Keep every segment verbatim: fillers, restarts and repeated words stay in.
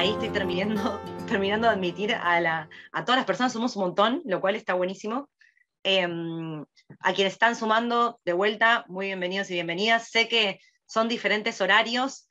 ahí estoy terminando, terminando de admitir a, la, a todas las personas, somos un montón, lo cual está buenísimo. Eh, a quienes están sumando de vuelta, muy bienvenidos y bienvenidas. Sé que son diferentes horarios.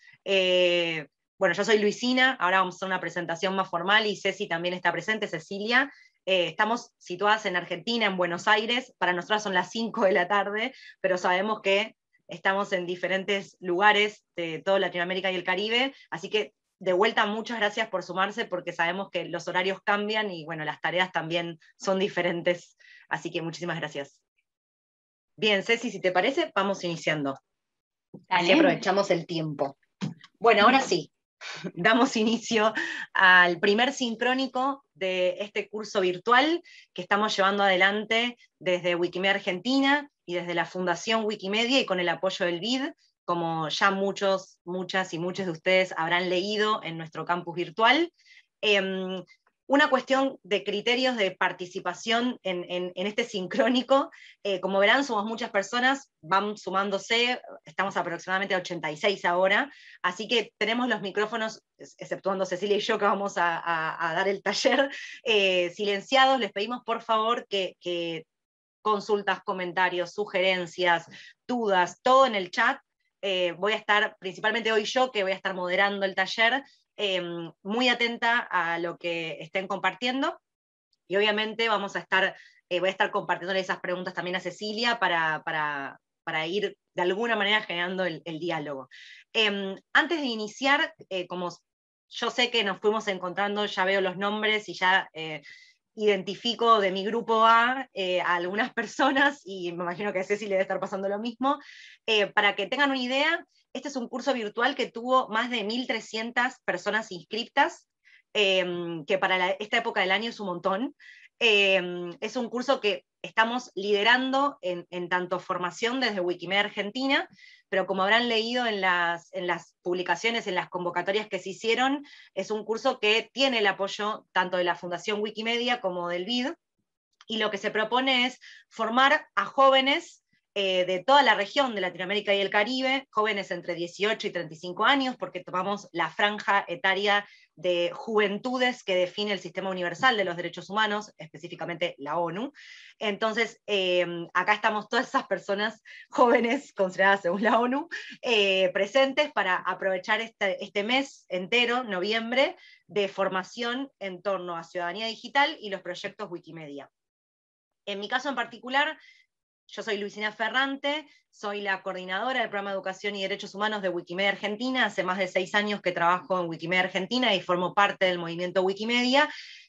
Eh, bueno, yo soy Luisina, ahora vamos a hacer una presentación más formal y Ceci también está presente, Cecilia. Eh, estamos situadas en Argentina, en Buenos Aires. Para nosotras son las cinco de la tarde, pero sabemos que estamos en diferentes lugares de toda Latinoamérica y el Caribe, así que de vuelta, muchas gracias por sumarse, porque sabemos que los horarios cambian y bueno, las tareas también son diferentes, así que muchísimas gracias. Bien, Ceci, si te parece, vamos iniciando. Así Dale. aprovechamos el tiempo. Bueno, ahora sí, damos inicio al primer sincrónico de este curso virtual que estamos llevando adelante desde Wikimedia Argentina y desde la Fundación Wikimedia y con el apoyo del B I D, como ya muchos, muchas y muchos de ustedes habrán leído en nuestro campus virtual. Eh, una cuestión de criterios de participación en, en, en este sincrónico. Eh, como verán, somos muchas personas, van sumándose, estamos aproximadamente a ochenta y seis ahora, así que tenemos los micrófonos, exceptuando Cecilia y yo que vamos a, a, a dar el taller, eh, silenciados. Les pedimos por favor que, que consultas, comentarios, sugerencias, dudas, todo en el chat. Eh, voy a estar, principalmente hoy yo, que voy a estar moderando el taller, eh, muy atenta a lo que estén compartiendo, y obviamente vamos a estar, eh, voy a estar compartiendo esas preguntas también a Cecilia para, para, para ir de alguna manera generando el, el diálogo. Eh, antes de iniciar, eh, como yo sé que nos fuimos encontrando, ya veo los nombres y ya eh, identifico de mi grupo A eh, a algunas personas, y me imagino que a Ceci le debe estar pasando lo mismo. Eh, para que tengan una idea, este es un curso virtual que tuvo más de mil trescientas personas inscriptas, eh, que para la, esta época del año es un montón. Eh, es un curso que estamos liderando en, en tanto formación desde Wikimedia Argentina, pero como habrán leído en las, en las publicaciones, en las convocatorias que se hicieron, es un curso que tiene el apoyo tanto de la Fundación Wikimedia como del B I D, y lo que se propone es formar a jóvenes eh, de toda la región de Latinoamérica y el Caribe, jóvenes entre dieciocho y treinta y cinco años, porque tomamos la franja etaria de juventudes que define el Sistema Universal de los Derechos Humanos, específicamente la ONU. Entonces, eh, acá estamos todas esas personas jóvenes consideradas según la ONU, eh, presentes para aprovechar este, este mes entero, noviembre, de formación en torno a ciudadanía digital y los proyectos Wikimedia. En mi caso en particular, yo soy Luisina Ferrante, soy la coordinadora del programa de Educación y Derechos Humanos de Wikimedia Argentina. Hace más de seis años que trabajo en Wikimedia Argentina y formo parte del movimiento Wikimedia.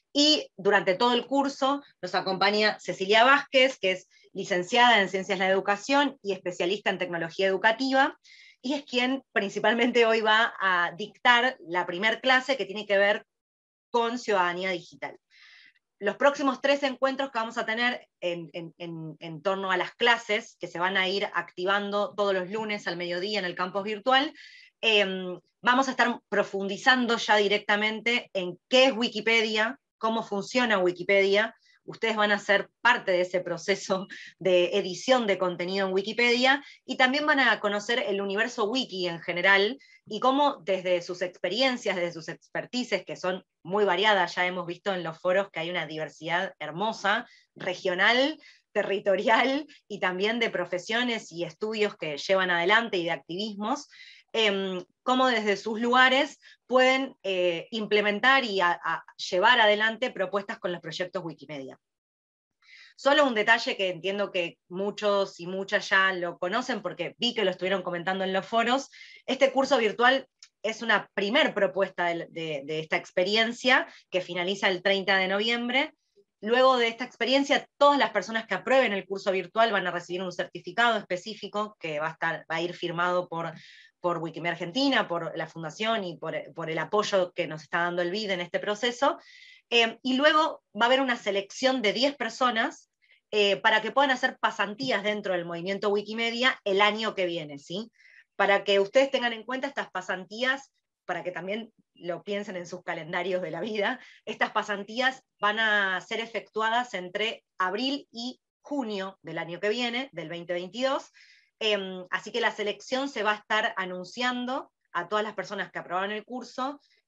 Y durante todo el curso nos acompaña Cecilia Vázquez, que es licenciada en Ciencias de la Educación y especialista en tecnología educativa, y es quien principalmente hoy va a dictar la primer clase que tiene que ver con ciudadanía digital. Los próximos tres encuentros que vamos a tener en, en, en, en torno a las clases, que se van a ir activando todos los lunes al mediodía en el campus virtual, eh, vamos a estar profundizando ya directamente en qué es Wikipedia, cómo funciona Wikipedia. Ustedes van a ser parte de ese proceso de edición de contenido en Wikipedia, y también van a conocer el universo wiki en general, y cómo desde sus experiencias, desde sus expertices, que son muy variadas, ya hemos visto en los foros que hay una diversidad hermosa, regional, territorial, y también de profesiones y estudios que llevan adelante y de activismos, eh, cómo desde sus lugares pueden eh, implementar y a, a llevar adelante propuestas con los proyectos Wikimedia. Solo un detalle que entiendo que muchos y muchas ya lo conocen porque vi que lo estuvieron comentando en los foros: este curso virtual es una primer propuesta de, de, de esta experiencia que finaliza el treinta de noviembre. Luego de esta experiencia, todas las personas que aprueben el curso virtual van a recibir un certificado específico que va a, estar, va a ir firmado por, por Wikimedia Argentina, por la Fundación y por, por el apoyo que nos está dando el B I D en este proceso. Eh, y luego va a haber una selección de diez personas eh, para que puedan hacer pasantías dentro del movimiento Wikimedia el año que viene, ¿sí? Para que ustedes tengan en cuenta estas pasantías, para que también lo piensen en sus calendarios de la vida. Estas pasantías van a ser efectuadas entre abril y junio del año que viene, del veinte veintidós, eh, así que la selección se va a estar anunciando a todas las personas que aprobaron el curso,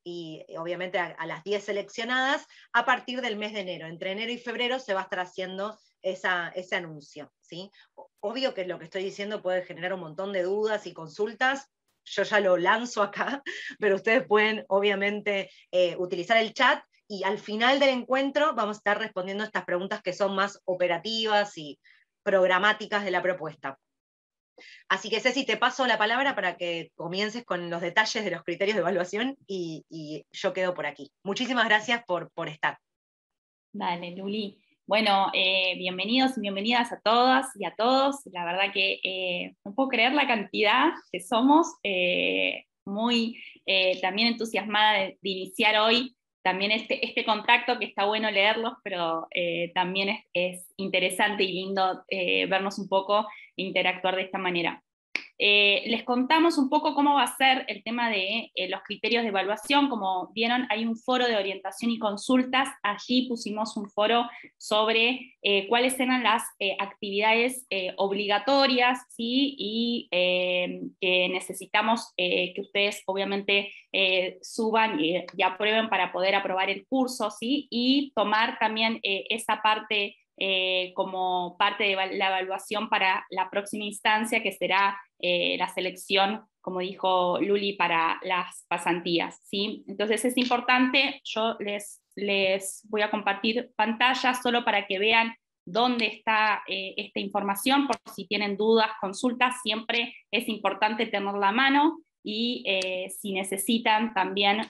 y obviamente a, a las diez seleccionadas a partir del mes de enero. Entre enero y febrero se va a estar haciendo esa, ese anuncio, ¿sí? Obvio que lo que estoy diciendo puede generar un montón de dudas y consultas, yo ya lo lanzo acá, pero ustedes pueden obviamente eh, utilizar el chat, y al final del encuentro vamos a estar respondiendo estas preguntas que son más operativas y programáticas de la propuesta. Así que Ceci, te paso la palabra para que comiences con los detalles de los criterios de evaluación, y, y yo quedo por aquí. Muchísimas gracias por, por estar. Dale, Luli. Bueno, eh, bienvenidos y bienvenidas a todas y a todos. La verdad que eh, no puedo creer la cantidad que somos, eh, muy eh, también entusiasmada de, de iniciar hoy también este, este contacto, que está bueno leerlos, pero eh, también es, es interesante y lindo eh, vernos un poco e interactuar de esta manera. Eh, les contamos un poco cómo va a ser el tema de eh, los criterios de evaluación. Como vieron, hay un foro de orientación y consultas. Allí pusimos un foro sobre eh, cuáles eran las eh, actividades eh, obligatorias, ¿sí? Y eh, que necesitamos eh, que ustedes obviamente eh, suban y, y aprueben para poder aprobar el curso, ¿sí? Y tomar también eh, esa parte Eh, como parte de la evaluación para la próxima instancia, que será eh, la selección, como dijo Luli, para las pasantías, ¿sí? Entonces es importante, yo les, les voy a compartir pantalla solo para que vean dónde está eh, esta información, por si tienen dudas, consultas, siempre es importante tenerla a mano, y eh, si necesitan también,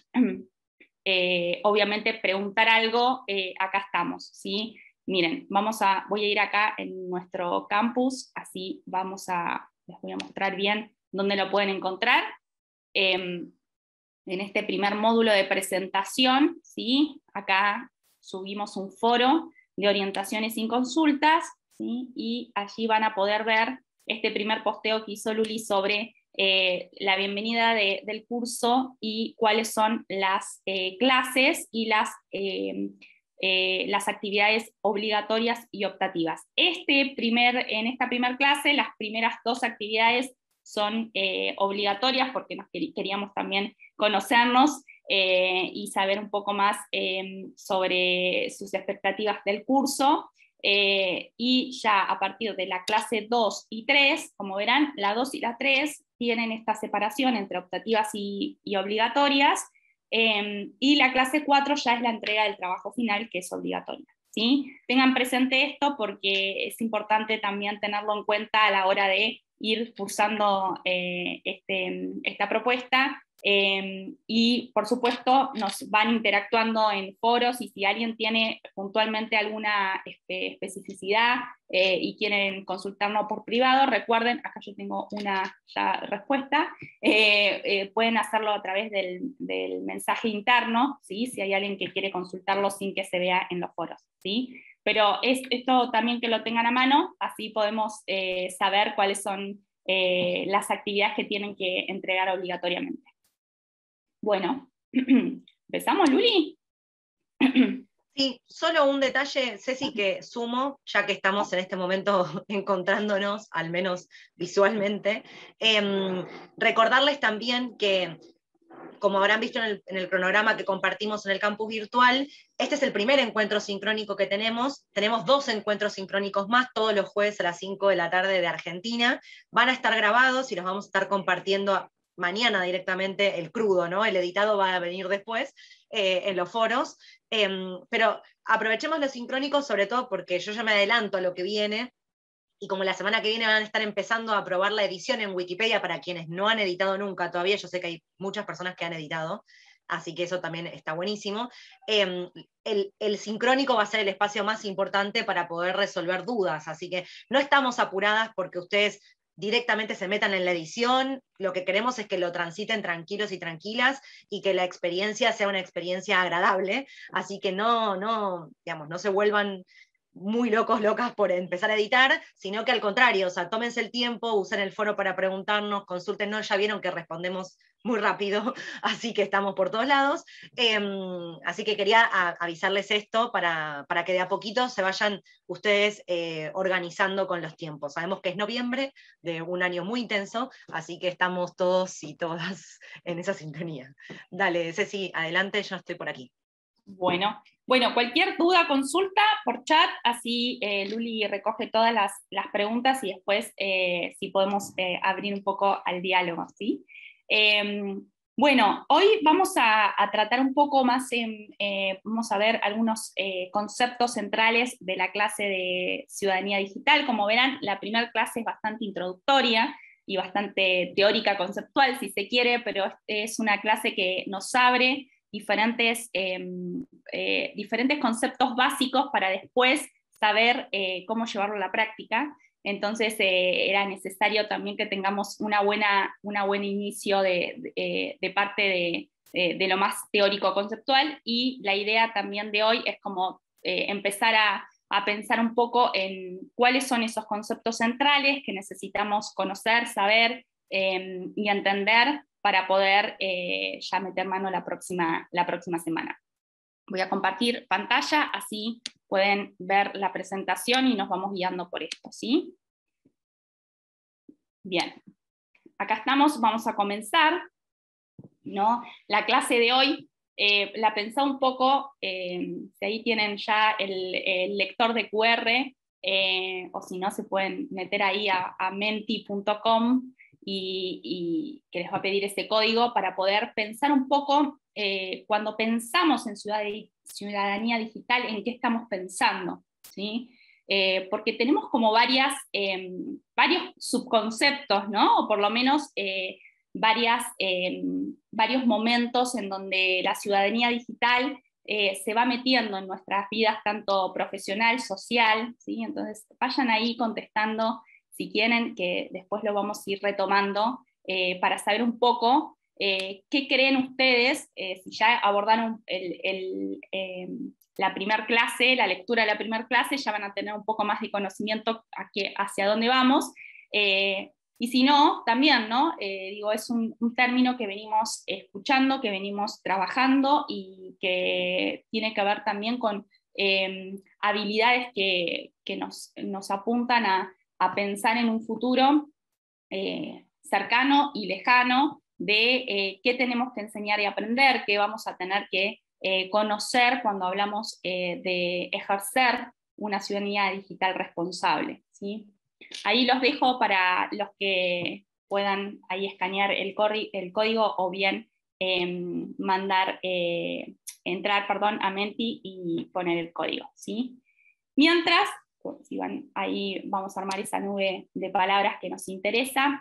eh, obviamente, preguntar algo, eh, acá estamos, ¿sí? Miren, vamos a, voy a ir acá en nuestro campus, así vamos a, les voy a mostrar bien dónde lo pueden encontrar. Eh, en este primer módulo de presentación, ¿sí? Acá subimos un foro de orientaciones y consultas, ¿sí? Y allí van a poder ver este primer posteo que hizo Luli sobre eh, la bienvenida de, del curso y cuáles son las eh, clases y las... Eh, Eh, las actividades obligatorias y optativas. Este primer, en esta primera clase, las primeras dos actividades son eh, obligatorias, porque nos queríamos también conocernos eh, y saber un poco más eh, sobre sus expectativas del curso. Eh, y ya a partir de la clase dos y tres, como verán, la dos y la tres tienen esta separación entre optativas y, y obligatorias. Eh, y la clase cuatro ya es la entrega del trabajo final, que es obligatoria, ¿sí? Tengan presente esto porque es importante también tenerlo en cuenta a la hora de ir cursando eh, este, esta propuesta. Eh, y por supuesto nos van interactuando en foros, y si alguien tiene puntualmente alguna este, especificidad eh, y quieren consultarnos por privado, recuerden, acá yo tengo una ya respuesta, eh, eh, pueden hacerlo a través del, del mensaje interno, ¿sí? Si hay alguien que quiere consultarlo sin que se vea en los foros, ¿sí? Pero es, esto también que lo tengan a mano, así podemos eh, saber cuáles son eh, las actividades que tienen que entregar obligatoriamente. Bueno, ¿empezamos, Luli? Sí, solo un detalle, Ceci, que sumo, ya que estamos en este momento encontrándonos, al menos visualmente, eh, recordarles también que, como habrán visto en el, en el cronograma que compartimos en el campus virtual, este es el primer encuentro sincrónico que tenemos. Tenemos dos encuentros sincrónicos más, todos los jueves a las cinco de la tarde de Argentina. Van a estar grabados y los vamos a estar compartiendo mañana directamente, el crudo, ¿no? El editado va a venir después eh, en los foros. Eh, pero aprovechemos los sincrónicos, sobre todo porque yo ya me adelanto a lo que viene, y como la semana que viene van a estar empezando a probar la edición en Wikipedia para quienes no han editado nunca todavía, yo sé que hay muchas personas que han editado, así que eso también está buenísimo. Eh, el, el sincrónico va a ser el espacio más importante para poder resolver dudas, así que no estamos apuradas porque ustedes directamente se metan en la edición. Lo que queremos es que lo transiten tranquilos y tranquilas, y que la experiencia sea una experiencia agradable, así que no, no, digamos, no se vuelvan muy locos, locas por empezar a editar, sino que al contrario, o sea, tómense el tiempo, usen el foro para preguntarnos, consúltenos, ya vieron que respondemos muy rápido, así que estamos por todos lados. Eh, así que quería a, avisarles esto para, para que de a poquito se vayan ustedes eh, organizando con los tiempos. Sabemos que es noviembre de un año muy intenso, así que estamos todos y todas en esa sintonía. Dale, Ceci, adelante, yo estoy por aquí. Bueno, bueno, cualquier duda, consulta por chat, así eh, Luli recoge todas las, las preguntas y después eh, si podemos eh, abrir un poco al diálogo, ¿sí? Eh, bueno, hoy vamos a, a tratar un poco más, en, eh, vamos a ver algunos eh, conceptos centrales de la clase de ciudadanía digital. Como verán, la primera clase es bastante introductoria y bastante teórica, conceptual, si se quiere, pero es una clase que nos abre diferentes, eh, eh, diferentes conceptos básicos para después saber eh, cómo llevarlo a la práctica. Entonces eh, era necesario también que tengamos una buena, una buen inicio de, de, de parte de, de, de lo más teórico conceptual, y la idea también de hoy es como eh, empezar a, a pensar un poco en cuáles son esos conceptos centrales que necesitamos conocer, saber eh, y entender para poder eh, ya meter mano la próxima, la próxima semana. Voy a compartir pantalla, así pueden ver la presentación y nos vamos guiando por esto, ¿sí? Bien, acá estamos, vamos a comenzar, ¿no? La clase de hoy eh, la pensé un poco, eh, si ahí tienen ya el, el lector de Q R, eh, o si no se pueden meter ahí a, a menti punto com, Y, y que les va a pedir este código para poder pensar un poco, eh, cuando pensamos en ciudadanía digital, en qué estamos pensando, ¿sí? Eh, porque tenemos como varias, eh, varios subconceptos, ¿no? O por lo menos eh, varias, eh, varios momentos en donde la ciudadanía digital eh, se va metiendo en nuestras vidas, tanto profesional, social, ¿sí? Entonces vayan ahí contestando si quieren, que después lo vamos a ir retomando, eh, para saber un poco eh, qué creen ustedes, eh, si ya abordaron el, el, eh, la primera clase, la lectura de la primera clase, ya van a tener un poco más de conocimiento a qué, hacia dónde vamos, eh, y si no, también, ¿no? Eh, digo, es un, un término que venimos escuchando, que venimos trabajando y que tiene que ver también con eh, habilidades que, que nos, nos apuntan a a pensar en un futuro eh, cercano y lejano de eh, qué tenemos que enseñar y aprender, qué vamos a tener que eh, conocer cuando hablamos eh, de ejercer una ciudadanía digital responsable, ¿sí? Ahí los dejo para los que puedan ahí escanear el, el código o bien eh, mandar, eh, entrar perdón, a Menti y poner el código, ¿sí? Mientras, si van, ahí vamos a armar esa nube de palabras que nos interesa.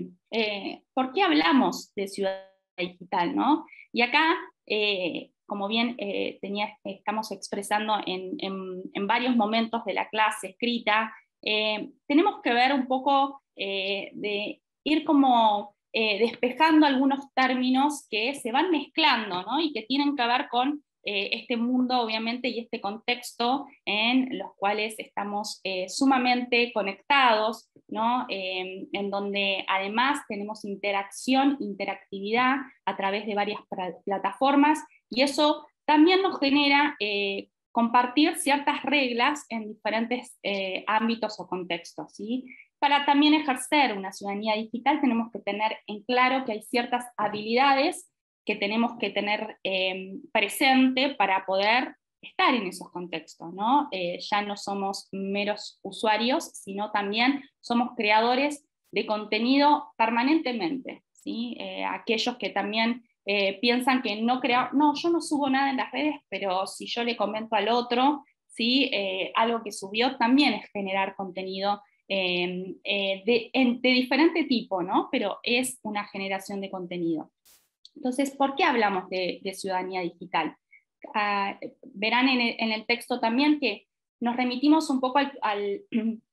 Eh, ¿Por qué hablamos de ciudadanía digital, no? Y acá, eh, como bien eh, tenía, estamos expresando en, en, en varios momentos de la clase escrita, eh, tenemos que ver un poco eh, de ir como eh, despejando algunos términos que se van mezclando, ¿no? Y que tienen que ver con Eh, este mundo, obviamente, y este contexto en los cuales estamos eh, sumamente conectados, ¿no? Eh, en donde además tenemos interacción, interactividad a través de varias plataformas, y eso también nos genera eh, compartir ciertas reglas en diferentes eh, ámbitos o contextos, ¿sí? Para también ejercer una ciudadanía digital tenemos que tener en claro que hay ciertas habilidades que tenemos que tener eh, presente para poder estar en esos contextos, ¿no? Eh, ya no somos meros usuarios, sino también somos creadores de contenido permanentemente, ¿sí? Eh, aquellos que también eh, piensan que no crea, no, yo no subo nada en las redes, pero si yo le comento al otro, ¿sí? Eh, algo que subió también es generar contenido eh, eh, de, en, de diferente tipo, ¿no? Pero es una generación de contenido. Entonces, ¿por qué hablamos de, de ciudadanía digital? Uh, verán en el, en el texto también que nos remitimos un poco al, al,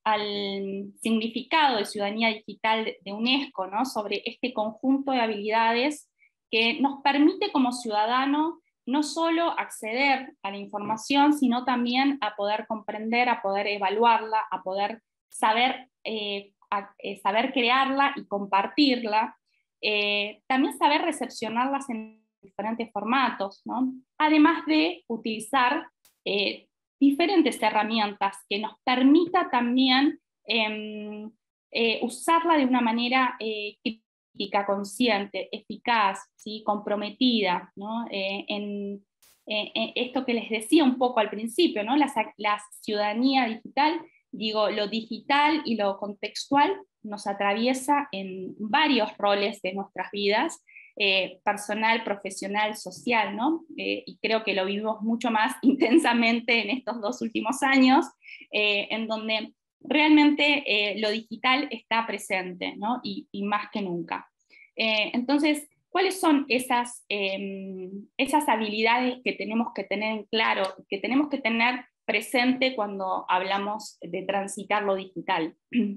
al significado de ciudadanía digital de, de UNESCO, ¿no? Sobre este conjunto de habilidades que nos permite como ciudadano no solo acceder a la información, sino también a poder comprender, a poder evaluarla, a poder saber, eh, a, eh, saber crearla y compartirla, eh, también saber recepcionarlas en diferentes formatos, ¿no? Además de utilizar eh, diferentes herramientas que nos permita también eh, eh, usarla de una manera eh, crítica, consciente, eficaz, ¿sí? Comprometida, ¿no? Eh, en, en, en esto que les decía un poco al principio, ¿no? La, la ciudadanía digital, digo, lo digital y lo contextual nos atraviesa en varios roles de nuestras vidas, eh, personal, profesional, social, ¿no? Eh, y creo que lo vivimos mucho más intensamente en estos dos últimos años, eh, en donde realmente eh, lo digital está presente, ¿no? Y, y más que nunca. Eh, entonces, ¿cuáles son esas, eh, esas habilidades que tenemos que tener en claro, que tenemos que tener presente cuando hablamos de transitar lo digital?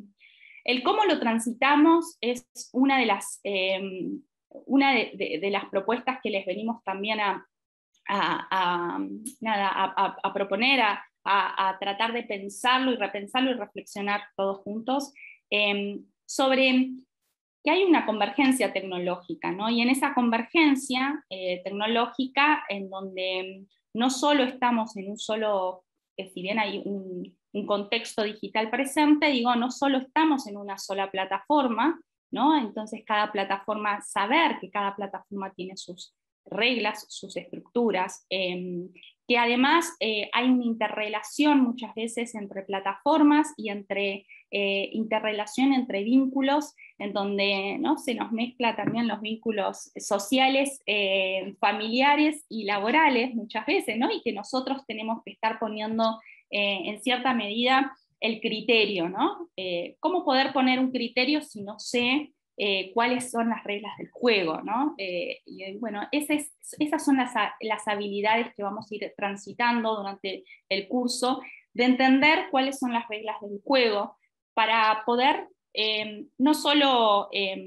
El cómo lo transitamos es una de las, eh, una de, de, de las propuestas que les venimos también a, a, a, nada, a, a proponer, a, a, a tratar de pensarlo y repensarlo y reflexionar todos juntos, eh, sobre que hay una convergencia tecnológica, ¿no? Y en esa convergencia eh, tecnológica, en donde no solo estamos en un solo, que si bien hay un, un contexto digital presente, digo, no solo estamos en una sola plataforma, ¿no? Entonces cada plataforma, saber que cada plataforma tiene sus reglas, sus estructuras, eh, que además eh, hay una interrelación muchas veces entre plataformas y entre eh, interrelación entre vínculos, en donde, ¿no?, se nos mezcla también los vínculos sociales, eh, familiares y laborales muchas veces, ¿no? Y que nosotros tenemos que estar poniendo eh, en cierta medida el criterio, ¿no? Eh, ¿Cómo poder poner un criterio si no sé Eh, cuáles son las reglas del juego, ¿no? Eh, y bueno, ese es, esas son las, las habilidades que vamos a ir transitando durante el curso, de entender cuáles son las reglas del juego, para poder eh, no solo, eh,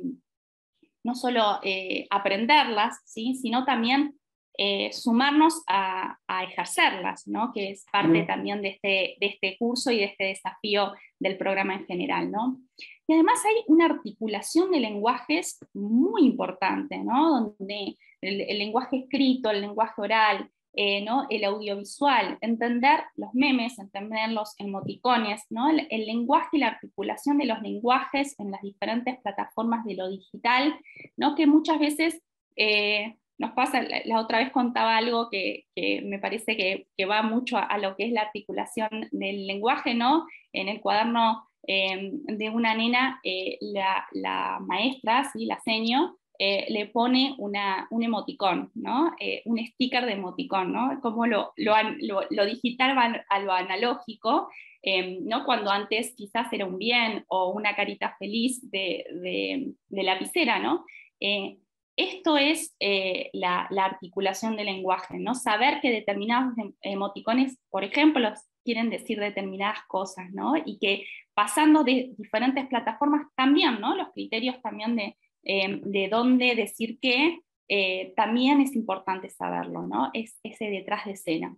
no solo eh, aprenderlas, ¿sí?, sino también eh, sumarnos a, a ejercerlas, ¿no?, que es parte también de este, de este curso y de este desafío del programa en general, ¿no? Y además hay una articulación de lenguajes muy importante, ¿no?, donde el, el lenguaje escrito, el lenguaje oral, eh, ¿no?, el audiovisual, entender los memes, entender los emoticones, ¿no?, el, el lenguaje y la articulación de los lenguajes en las diferentes plataformas de lo digital, ¿no?, que muchas veces eh, nos pasa. La, la otra vez contaba algo que, que me parece que, que va mucho a, a lo que es la articulación del lenguaje, ¿no? En el cuaderno eh, de una nena, eh, la, la maestra, ¿sí?, la seño, eh, le pone una, un emoticón, ¿no? Eh, un sticker de emoticón, ¿no? Como lo, lo, lo, lo digital va a lo analógico, eh, ¿no?, cuando antes quizás era un bien o una carita feliz de, de, de lapicera, ¿no? Eh, Esto es eh, la, la articulación del lenguaje, ¿no? Saber que determinados emoticones, por ejemplo, quieren decir determinadas cosas, ¿no? Y que pasando de diferentes plataformas también, ¿no?, los criterios también de, eh, de dónde decir qué, eh, también es importante saberlo, ¿no? Es ese detrás de escena.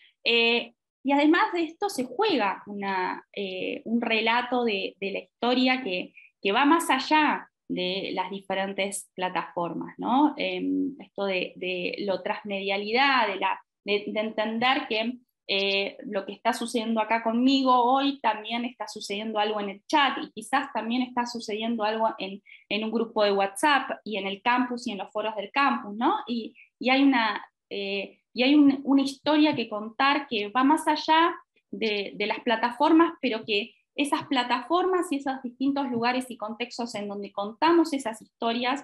Eh, y además de esto se juega una, eh, un relato de, de la historia que, que va más allá de las diferentes plataformas, ¿no? Eh, esto de, de la transmedialidad, de, la, de, de entender que eh, lo que está sucediendo acá conmigo hoy también está sucediendo algo en el chat, y quizás también está sucediendo algo en, en un grupo de WhatsApp y en el campus y en los foros del campus, ¿no? Y, y hay, una, eh, y hay un, una historia que contar que va más allá de, de las plataformas, pero que esas plataformas y esos distintos lugares y contextos en donde contamos esas historias,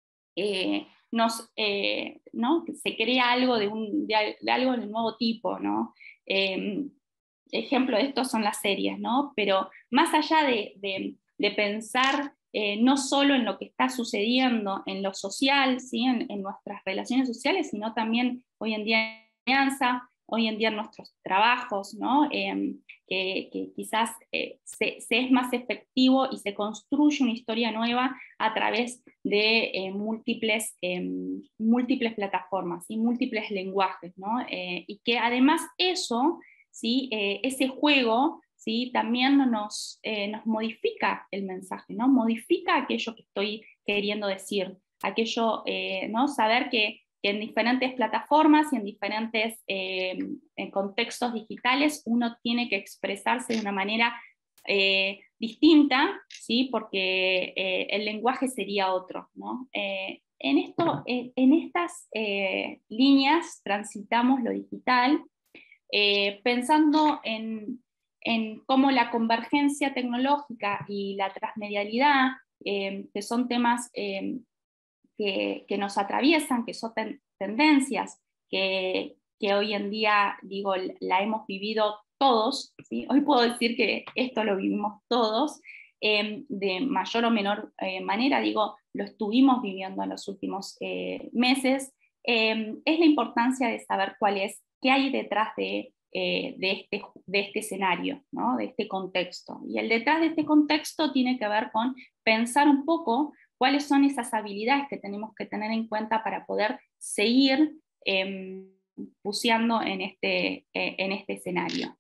eh, nos, eh, ¿no?, se crea algo de, un, de, de algo de nuevo tipo, ¿no? Eh, ejemplo de esto son las series, ¿no? Pero más allá de, de, de pensar eh, no solo en lo que está sucediendo en lo social, ¿sí?, en, en nuestras relaciones sociales, sino también hoy en día en alianza, hoy en día en nuestros trabajos, ¿no? Eh, que, que quizás eh, se, se es más efectivo y se construye una historia nueva a través de eh, múltiples, eh, múltiples plataformas y múltiples lenguajes, ¿no? Eh, y que además eso, ¿sí? eh, ese juego, ¿sí? también nos, eh, nos modifica el mensaje, ¿no? Modifica aquello que estoy queriendo decir, aquello, eh, ¿no? saber que, que en diferentes plataformas y en diferentes eh, en contextos digitales uno tiene que expresarse de una manera eh, distinta, ¿sí? porque eh, el lenguaje sería otro, ¿no? Eh, en, esto, eh, en estas eh, líneas transitamos lo digital, eh, pensando en, en cómo la convergencia tecnológica y la transmedialidad, eh, que son temas eh, que, que, nos atraviesan, que son ten, tendencias que, que hoy en día, digo, la hemos vivido todos, ¿sí? Hoy puedo decir que esto lo vivimos todos, eh, de mayor o menor eh, manera, digo, lo estuvimos viviendo en los últimos eh, meses, eh, es la importancia de saber cuál es, qué hay detrás de, eh, de, este, de este escenario, ¿no? de este contexto. Y el detrás de este contexto tiene que ver con pensar un poco cuáles son esas habilidades que tenemos que tener en cuenta para poder seguir eh, buceando en este, eh, en este escenario.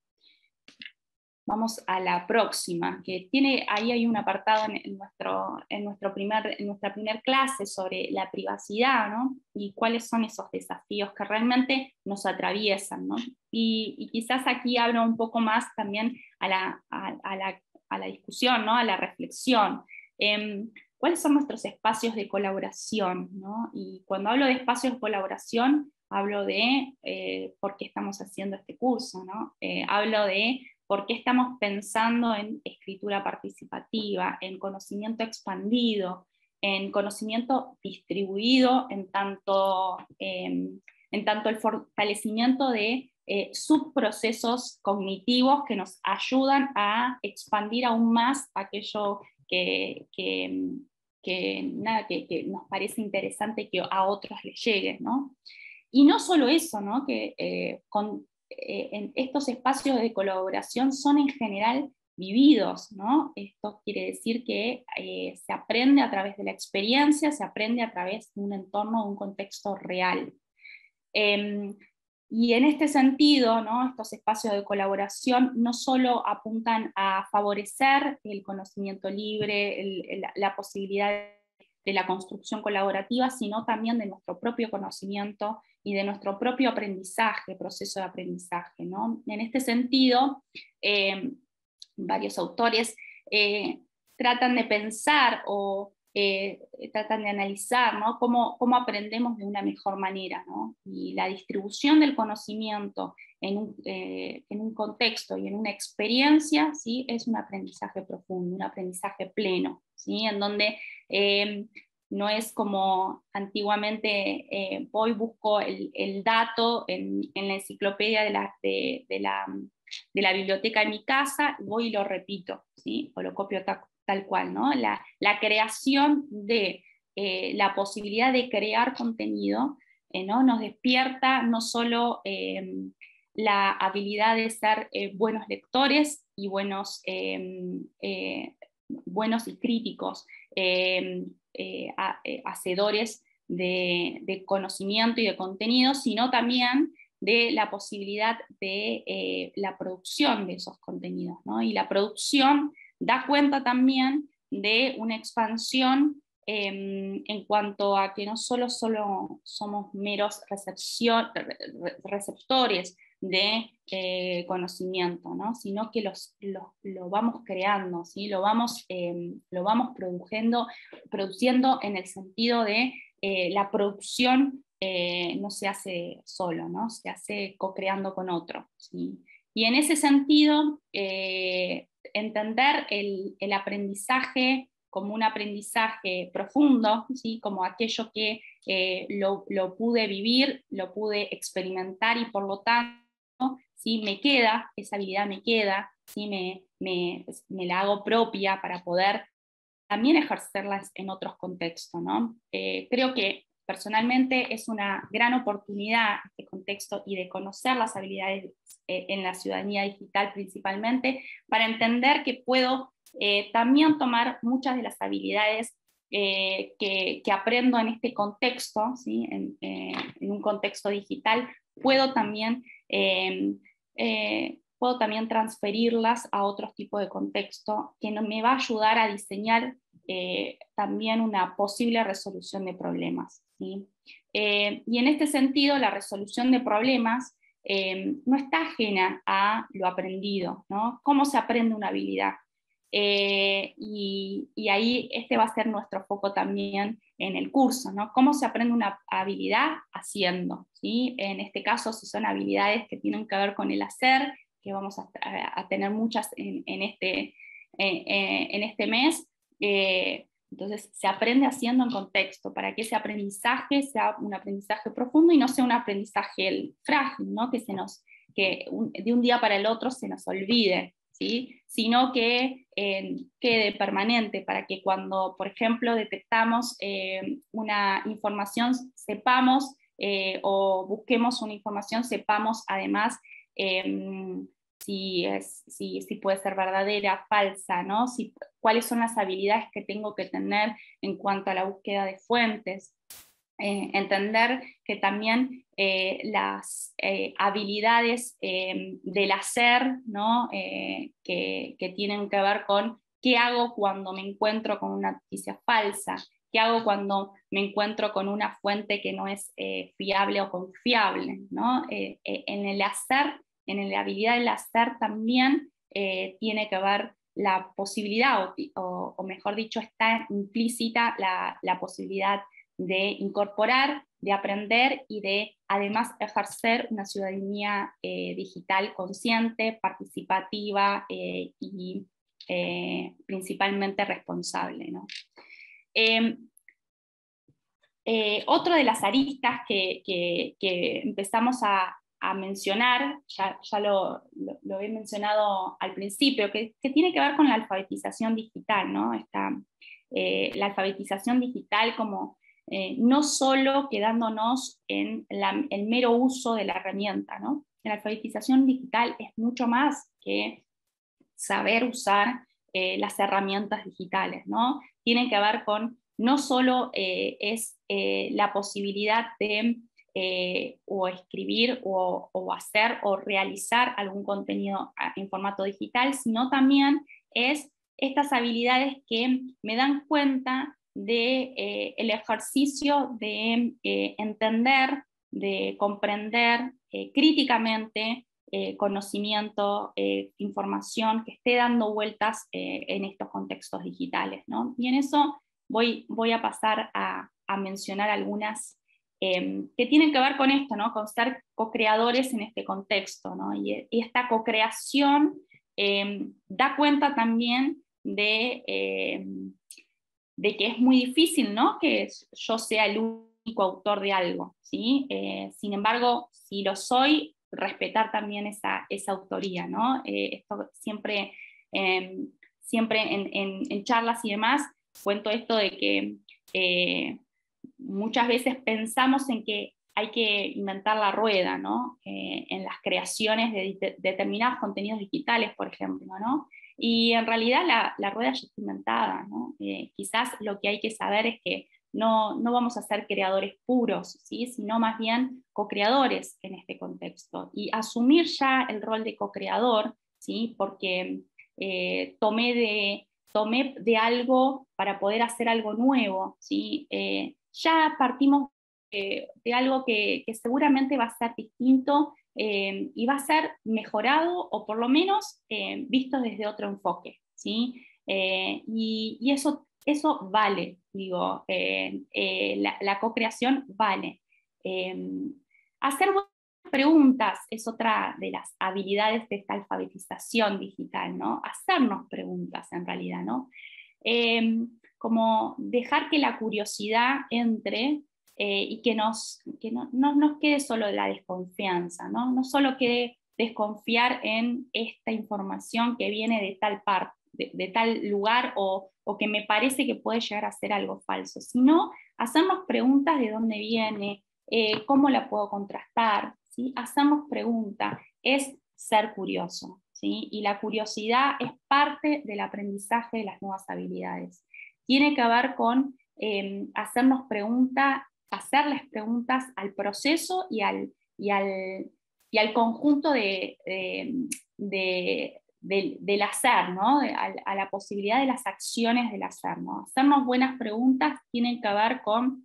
Vamos a la próxima, que tiene, ahí hay un apartado en, en, nuestro, en, nuestro primer, en nuestra primera clase sobre la privacidad, ¿no? Y cuáles son esos desafíos que realmente nos atraviesan, ¿no? Y, y quizás aquí abro un poco más también a la, a, a la, a la discusión, ¿no? A la reflexión. Eh, ¿Cuáles son nuestros espacios de colaboración, ¿no? Y cuando hablo de espacios de colaboración, hablo de eh, por qué estamos haciendo este curso, ¿no? Eh, hablo de por qué estamos pensando en escritura participativa, en conocimiento expandido, en conocimiento distribuido, en tanto, eh, en tanto el fortalecimiento de eh, subprocesos cognitivos que nos ayudan a expandir aún más aquello que, que, que, nada, que, que nos parece interesante que a otros les llegue, ¿no? Y no solo eso, ¿no? que eh, con, eh, en estos espacios de colaboración son en general vividos, ¿no? Esto quiere decir que eh, se aprende a través de la experiencia, se aprende a través de un entorno, de un contexto real. Eh, y en este sentido, ¿no? estos espacios de colaboración no solo apuntan a favorecer el conocimiento libre, el, el, la posibilidad de la construcción colaborativa, sino también de nuestro propio conocimiento y de nuestro propio aprendizaje, proceso de aprendizaje, ¿no? En este sentido, eh, varios autores eh, tratan de pensar o eh, tratan de analizar, ¿no? cómo, cómo aprendemos de una mejor manera, ¿no? Y la distribución del conocimiento en un, eh, en un contexto y en una experiencia, ¿sí? es un aprendizaje profundo, un aprendizaje pleno, ¿sí? en donde eh, no es como antiguamente eh, voy, busco el, el dato en, en la enciclopedia de la, de, de, la, de la biblioteca de mi casa, voy y lo repito, ¿sí? o lo copio tal, tal cual, ¿no? La, la creación de eh, la posibilidad de crear contenido eh, ¿no? nos despierta no solo eh, la habilidad de ser eh, buenos lectores y buenos, eh, eh, buenos y críticos, eh, eh, a, eh, hacedores de, de conocimiento y de contenido, sino también de la posibilidad de eh, la producción de esos contenidos, ¿no? Y la producción da cuenta también de una expansión eh, en cuanto a que no solo, solo somos meros recepción, receptores de eh, conocimiento, ¿no? sino que los, los, lo vamos creando, ¿sí? lo, vamos, eh, lo vamos produciendo, produciendo en el sentido de eh, la producción eh, no se hace solo, ¿no? se hace co-creando con otro. ¿sí? Y en ese sentido, eh, entender el, el aprendizaje como un aprendizaje profundo, ¿sí? como aquello que eh, lo, lo pude vivir, lo pude experimentar y por lo tanto, ¿sí? me queda, esa habilidad me queda, ¿sí? me, me, me la hago propia para poder también ejercerlas en otros contextos, ¿no? Eh, creo que personalmente es una gran oportunidad este contexto y de conocer las habilidades eh, en la ciudadanía digital principalmente, para entender que puedo eh, también tomar muchas de las habilidades eh, que, que aprendo en este contexto, ¿sí? en, eh, en un contexto digital, puedo también, eh, eh, puedo también transferirlas a otros tipos de contexto que no, me va a ayudar a diseñar eh, también una posible resolución de problemas, ¿sí? Eh, y en este sentido, la resolución de problemas eh, no está ajena a lo aprendido, ¿no? ¿Cómo se aprende una habilidad? Eh, y, y ahí este va a ser nuestro foco también en el curso, ¿no? ¿Cómo se aprende una habilidad? Haciendo, ¿sí? En este caso, si son habilidades que tienen que ver con el hacer, que vamos a, a tener muchas en, en, este, en, en este mes, eh, entonces se aprende haciendo en contexto, para que ese aprendizaje sea un aprendizaje profundo y no sea un aprendizaje frágil, ¿no? Que, se nos, que un, de un día para el otro se nos olvide, ¿sí? Sino que eh, quede permanente, para que cuando, por ejemplo, detectamos eh, una información, sepamos, eh, o busquemos una información, sepamos además eh, si, es, si, si puede ser verdadera, falsa, ¿no? Si, cuáles son las habilidades que tengo que tener en cuanto a la búsqueda de fuentes. Eh, entender que también eh, las eh, habilidades eh, del hacer, ¿no? eh, que, que tienen que ver con qué hago cuando me encuentro con una noticia falsa, qué hago cuando me encuentro con una fuente que no es eh, fiable o confiable, ¿no? Eh, eh, en el hacer, en la habilidad del hacer también eh, tiene que ver la posibilidad, o, o, o mejor dicho, está implícita la, la posibilidad de incorporar, de aprender y de además ejercer una ciudadanía eh, digital consciente, participativa eh, y eh, principalmente responsable, ¿no? Eh, eh, otra de las aristas que, que, que empezamos a, a mencionar, ya, ya lo, lo, lo he mencionado al principio, que, que tiene que ver con la alfabetización digital, ¿no? Esta, eh, la alfabetización digital como Eh, no solo quedándonos en la, el mero uso de la herramienta, ¿no? La alfabetización digital es mucho más que saber usar eh, las herramientas digitales, ¿no? Tiene que ver con, no solo eh, es eh, la posibilidad de eh, o escribir o, o hacer o realizar algún contenido en formato digital, sino también es estas habilidades que me dan cuenta de eh, el ejercicio de eh, entender, de comprender eh, críticamente eh, conocimiento, eh, información que esté dando vueltas eh, en estos contextos digitales, ¿no? Y en eso voy, voy a pasar a, a mencionar algunas eh, que tienen que ver con esto, ¿no? Con ser co-creadores en este contexto, ¿no? Y, y esta co-creación eh, da cuenta también de... Eh, de que es muy difícil, ¿no? Que yo sea el único autor de algo, ¿sí? Eh, sin embargo, si lo soy, respetar también esa, esa autoría, ¿no? Eh, esto siempre, eh, siempre en, en, en charlas y demás, cuento esto de que eh, muchas veces pensamos en que hay que inventar la rueda, ¿no? Eh, en las creaciones de, de determinados contenidos digitales, por ejemplo, ¿no? Y en realidad la, la rueda ya está inventada, ¿no? Eh, quizás lo que hay que saber es que no, no vamos a ser creadores puros, ¿sí? Sino más bien co-creadores en este contexto. Y asumir ya el rol de co-creador, ¿sí? Porque eh, tomé, de, tomé de algo para poder hacer algo nuevo, ¿sí? Eh, ya partimos de, de algo que, que seguramente va a ser distinto eh, y va a ser mejorado o por lo menos eh, visto desde otro enfoque, ¿sí? Eh, y, y eso, eso vale, digo, eh, eh, la, la co-creación vale. Eh, hacer buenas preguntas es otra de las habilidades de esta alfabetización digital, ¿no? Hacernos preguntas en realidad, ¿no? Eh, como dejar que la curiosidad entre eh, y que, nos, que no, no nos quede solo la desconfianza, ¿no? No solo quede desconfiar en esta información que viene de tal parte, de, de tal lugar o, o que me parece que puede llegar a ser algo falso, sino hacernos preguntas de dónde viene, eh, cómo la puedo contrastar, ¿sí? Hacernos preguntas es ser curioso, ¿sí? Y la curiosidad es parte del aprendizaje de las nuevas habilidades. Tiene que ver con eh, hacernos preguntas, hacerles preguntas al proceso y al, y al, y al conjunto de, de, de, de, del hacer, ¿no? a, a la posibilidad de las acciones del hacer, ¿no? Hacernos buenas preguntas tienen que ver con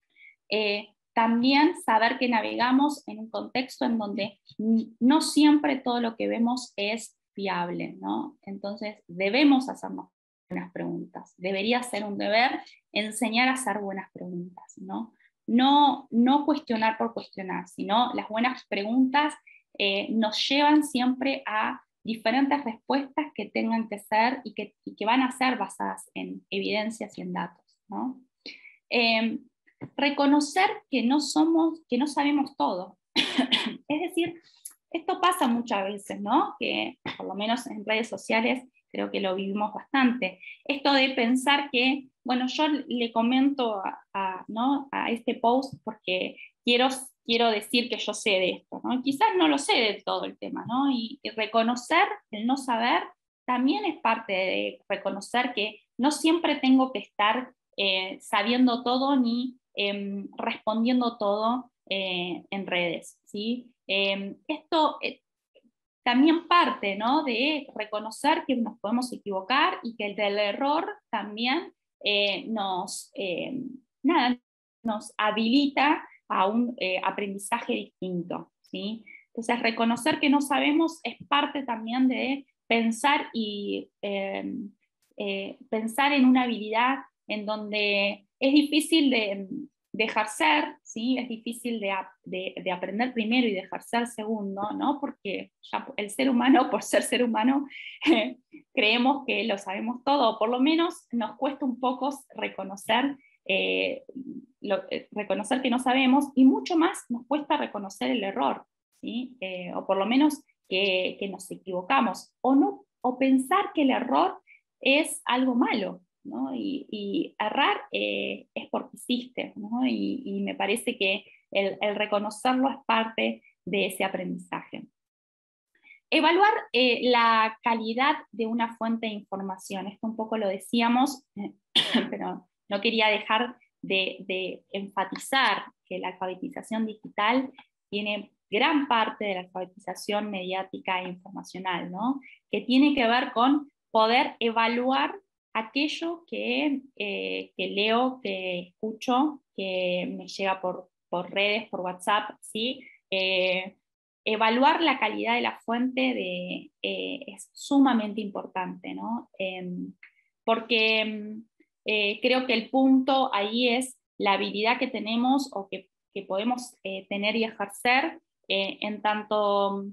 eh, también saber que navegamos en un contexto en donde no siempre todo lo que vemos es fiable, ¿no? Entonces debemos hacernos buenas preguntas. Debería ser un deber enseñar a hacer buenas preguntas, ¿no? No, no cuestionar por cuestionar, sino las buenas preguntas eh, nos llevan siempre a diferentes respuestas que tengan que ser y que, y que van a ser basadas en evidencias y en datos, ¿no? Eh, reconocer que no somos, que no sabemos todo. Es decir, esto pasa muchas veces, ¿no? Que por lo menos en redes sociales creo que lo vivimos bastante. Esto de pensar que, bueno, yo le comento a, a, ¿no? a este post porque quiero, quiero decir que yo sé de esto, ¿no? Quizás no lo sé de todo el tema, ¿no? Y, y reconocer el no saber también es parte de reconocer que no siempre tengo que estar eh, sabiendo todo ni eh, respondiendo todo eh, en redes, ¿sí? Eh, esto eh, también parte, ¿no? De reconocer que nos podemos equivocar y que el del error también eh, nos, eh, nada, nos habilita a un eh, aprendizaje distinto, ¿sí? Entonces, reconocer que no sabemos es parte también de pensar y eh, eh, pensar en una habilidad en donde es difícil de, de ejercer, ¿sí? Es difícil de, de, de aprender primero y de ejercer segundo, ¿no? Porque ya el ser humano, por ser ser humano, creemos que lo sabemos todo, o por lo menos nos cuesta un poco reconocer, eh, lo, eh, reconocer que no sabemos, y mucho más nos cuesta reconocer el error, ¿sí? Eh, o por lo menos que, que nos equivocamos, o, no, o pensar que el error es algo malo, ¿no? Y, y errar eh, es porque hiciste, ¿no? Y, y me parece que el, el reconocerlo es parte de ese aprendizaje. Evaluar eh, la calidad de una fuente de información, esto un poco lo decíamos, pero no quería dejar de, de enfatizar que la alfabetización digital tiene gran parte de la alfabetización mediática e informacional, ¿no? Que tiene que ver con poder evaluar aquello que, eh, que leo, que escucho, que me llega por, por redes, por WhatsApp, ¿sí? Eh, evaluar la calidad de la fuente de, eh, es sumamente importante, ¿no? Eh, porque eh, creo que el punto ahí es la habilidad que tenemos o que, que podemos eh, tener y ejercer eh, en tanto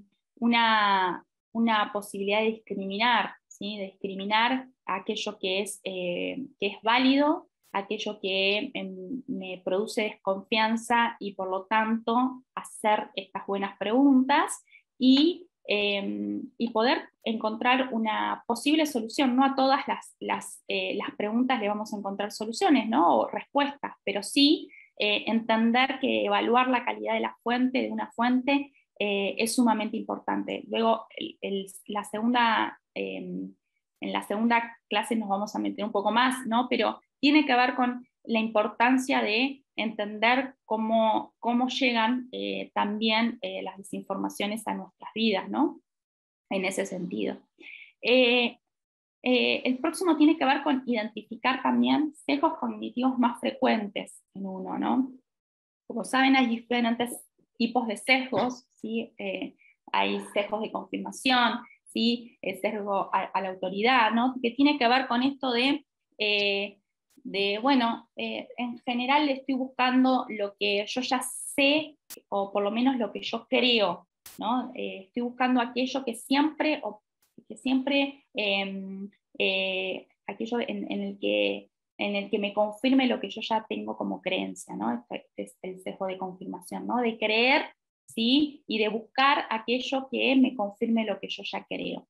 una, una posibilidad de discriminar, ¿sí? De discriminar aquello que es, eh, que es válido, aquello que eh, me produce desconfianza y por lo tanto hacer estas buenas preguntas y, eh, y poder encontrar una posible solución. No a todas las, las, eh, las preguntas le vamos a encontrar soluciones, ¿no? O respuestas, pero sí eh, entender que evaluar la calidad de la fuente, de una fuente, eh, es sumamente importante. Luego, el, el, la segunda... Eh, en la segunda clase nos vamos a meter un poco más, ¿no? Pero tiene que ver con la importancia de entender cómo, cómo llegan eh, también eh, las desinformaciones a nuestras vidas, ¿no? En ese sentido. Eh, eh, el próximo tiene que ver con identificar también sesgos cognitivos más frecuentes en uno, ¿no? Como saben, hay diferentes tipos de sesgos, ¿sí? Eh, hay sesgos de confirmación, ¿sí? El sesgo a, a la autoridad, ¿no? Que tiene que ver con esto de, eh, de bueno, eh, en general estoy buscando lo que yo ya sé, o por lo menos lo que yo creo, ¿no? Eh, estoy buscando aquello que siempre, o que siempre, eh, eh, aquello en, en el que en el que me confirme lo que yo ya tengo como creencia, ¿no? Este es el sesgo de confirmación, ¿no? De creer, ¿sí? Y de buscar aquello que me confirme lo que yo ya creo.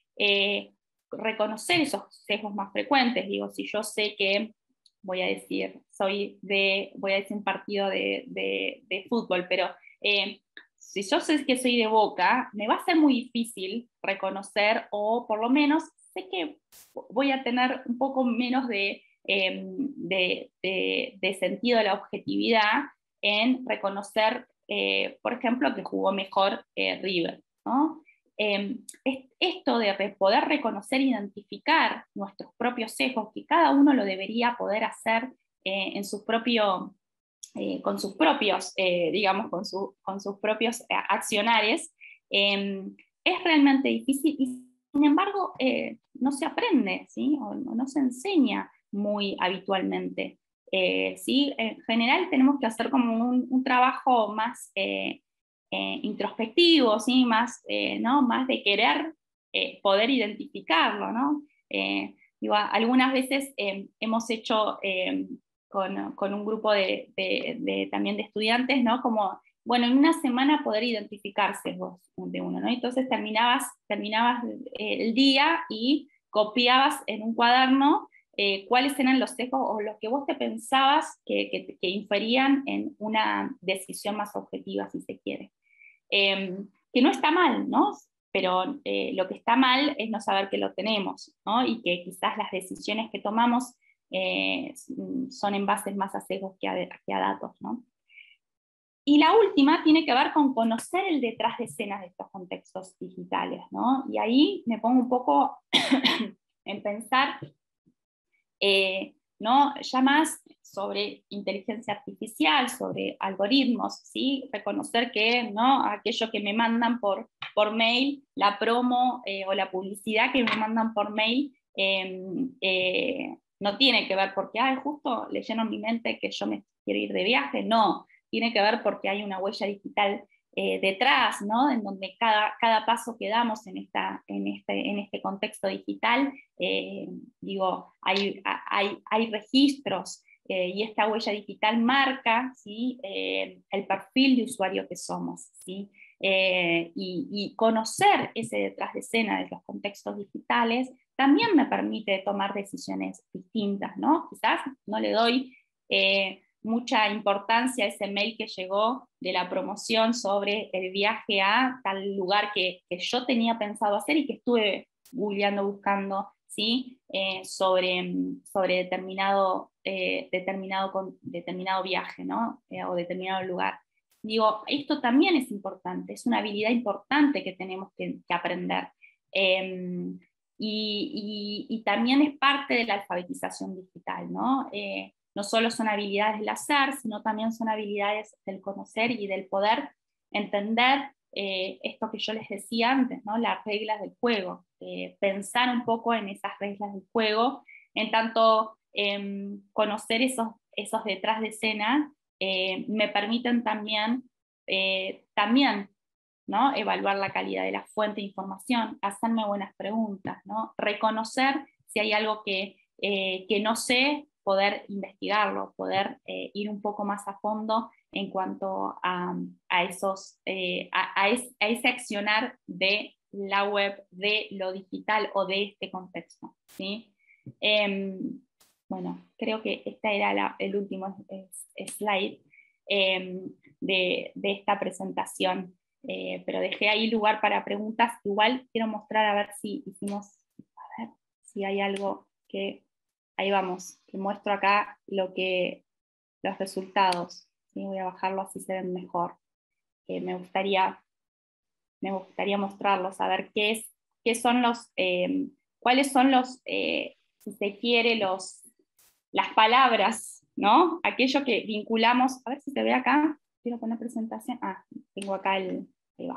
Eh, reconocer esos sesgos más frecuentes, digo, si yo sé que, voy a decir, soy de, voy a decir un partido de, de, de fútbol, pero eh, si yo sé que soy de Boca, me va a ser muy difícil reconocer, o por lo menos sé que voy a tener un poco menos de eh, de, de, de sentido de la objetividad en reconocer, eh, por ejemplo, que jugó mejor eh, River, ¿no? Eh, esto de poder reconocer e identificar nuestros propios sesgos, que cada uno lo debería poder hacer eh, en su propio, eh, con sus propios, eh, digamos, con, su, con sus propios accionares, eh, es realmente difícil y sin embargo eh, no se aprende, ¿sí? O no, no se enseña muy habitualmente. Eh, ¿sí? En general tenemos que hacer como un, un trabajo más eh, eh, introspectivo, ¿sí? Más, eh, ¿no? Más de querer eh, poder identificarlo, ¿no? Eh, digo, algunas veces eh, hemos hecho eh, con, con, un grupo de, de, de, también de estudiantes, ¿no? Como, bueno, en una semana poder identificarse vos de uno, ¿no? Entonces terminabas, terminabas el día y copiabas en un cuaderno eh, cuáles eran los sesgos o los que vos te pensabas que, que, que inferían en una decisión más objetiva, si se quiere. Eh, que no está mal, ¿no? Pero eh, lo que está mal es no saber que lo tenemos, ¿no? Y que quizás las decisiones que tomamos eh, son en bases más a sesgos que a, que a datos, ¿no? Y la última tiene que ver con conocer el detrás de escenas de estos contextos digitales, ¿no? Y ahí me pongo un poco en pensar, eh, ¿no? Ya más sobre inteligencia artificial, sobre algoritmos, ¿sí? Reconocer que, ¿no? Aquello que me mandan por, por mail, la promo eh, o la publicidad que me mandan por mail, eh, eh, no tiene que ver porque, ah, justo leyeron mi mente que yo me quiero ir de viaje, no. Tiene que ver porque hay una huella digital eh, detrás, ¿no? En donde cada, cada paso que damos en, esta, en, este, en este contexto digital, eh, digo, hay, hay, hay registros eh, y esta huella digital marca, ¿sí? eh, el perfil de usuario que somos, ¿sí? Eh, y, y conocer ese detrás de escena de los contextos digitales también me permite tomar decisiones distintas, ¿no? Quizás no le doy eh, mucha importancia a ese mail que llegó de la promoción sobre el viaje a tal lugar que, que yo tenía pensado hacer y que estuve googleando, buscando, ¿sí? eh, sobre, sobre determinado, eh, determinado, con, determinado viaje, ¿no? eh, o determinado lugar. Digo, esto también es importante, es una habilidad importante que tenemos que, que aprender. Eh, y, y, y también es parte de la alfabetización digital, ¿no? Eh, no solo son habilidades del hacer, sino también son habilidades del conocer y del poder entender eh, esto que yo les decía antes, ¿no? Las reglas del juego, eh, pensar un poco en esas reglas del juego, en tanto eh, conocer esos, esos detrás de escena, eh, me permiten también, eh, también ¿no? evaluar la calidad de la fuente de información, hacerme buenas preguntas, ¿no? reconocer si hay algo que, eh, que no sé, poder investigarlo, poder eh, ir un poco más a fondo en cuanto a, a, esos, eh, a, a, es, a ese accionar de la web, de lo digital o de este contexto. ¿sí? Eh, bueno, creo que este era la, el último slide eh, de, de esta presentación. Eh, pero dejé ahí lugar para preguntas. Igual quiero mostrar a ver si hicimos, a ver si hay algo que, ahí vamos, que muestro acá lo que, los resultados. ¿sí? Voy a bajarlo así se ven mejor. Eh, me gustaría, me gustaría mostrarlos, a ver qué es, qué son los, eh, cuáles son los, eh, si se quiere, los, las palabras, ¿no? Aquello que vinculamos, a ver si se ve acá. Quiero poner presentación. Ah, tengo acá el. Ahí va.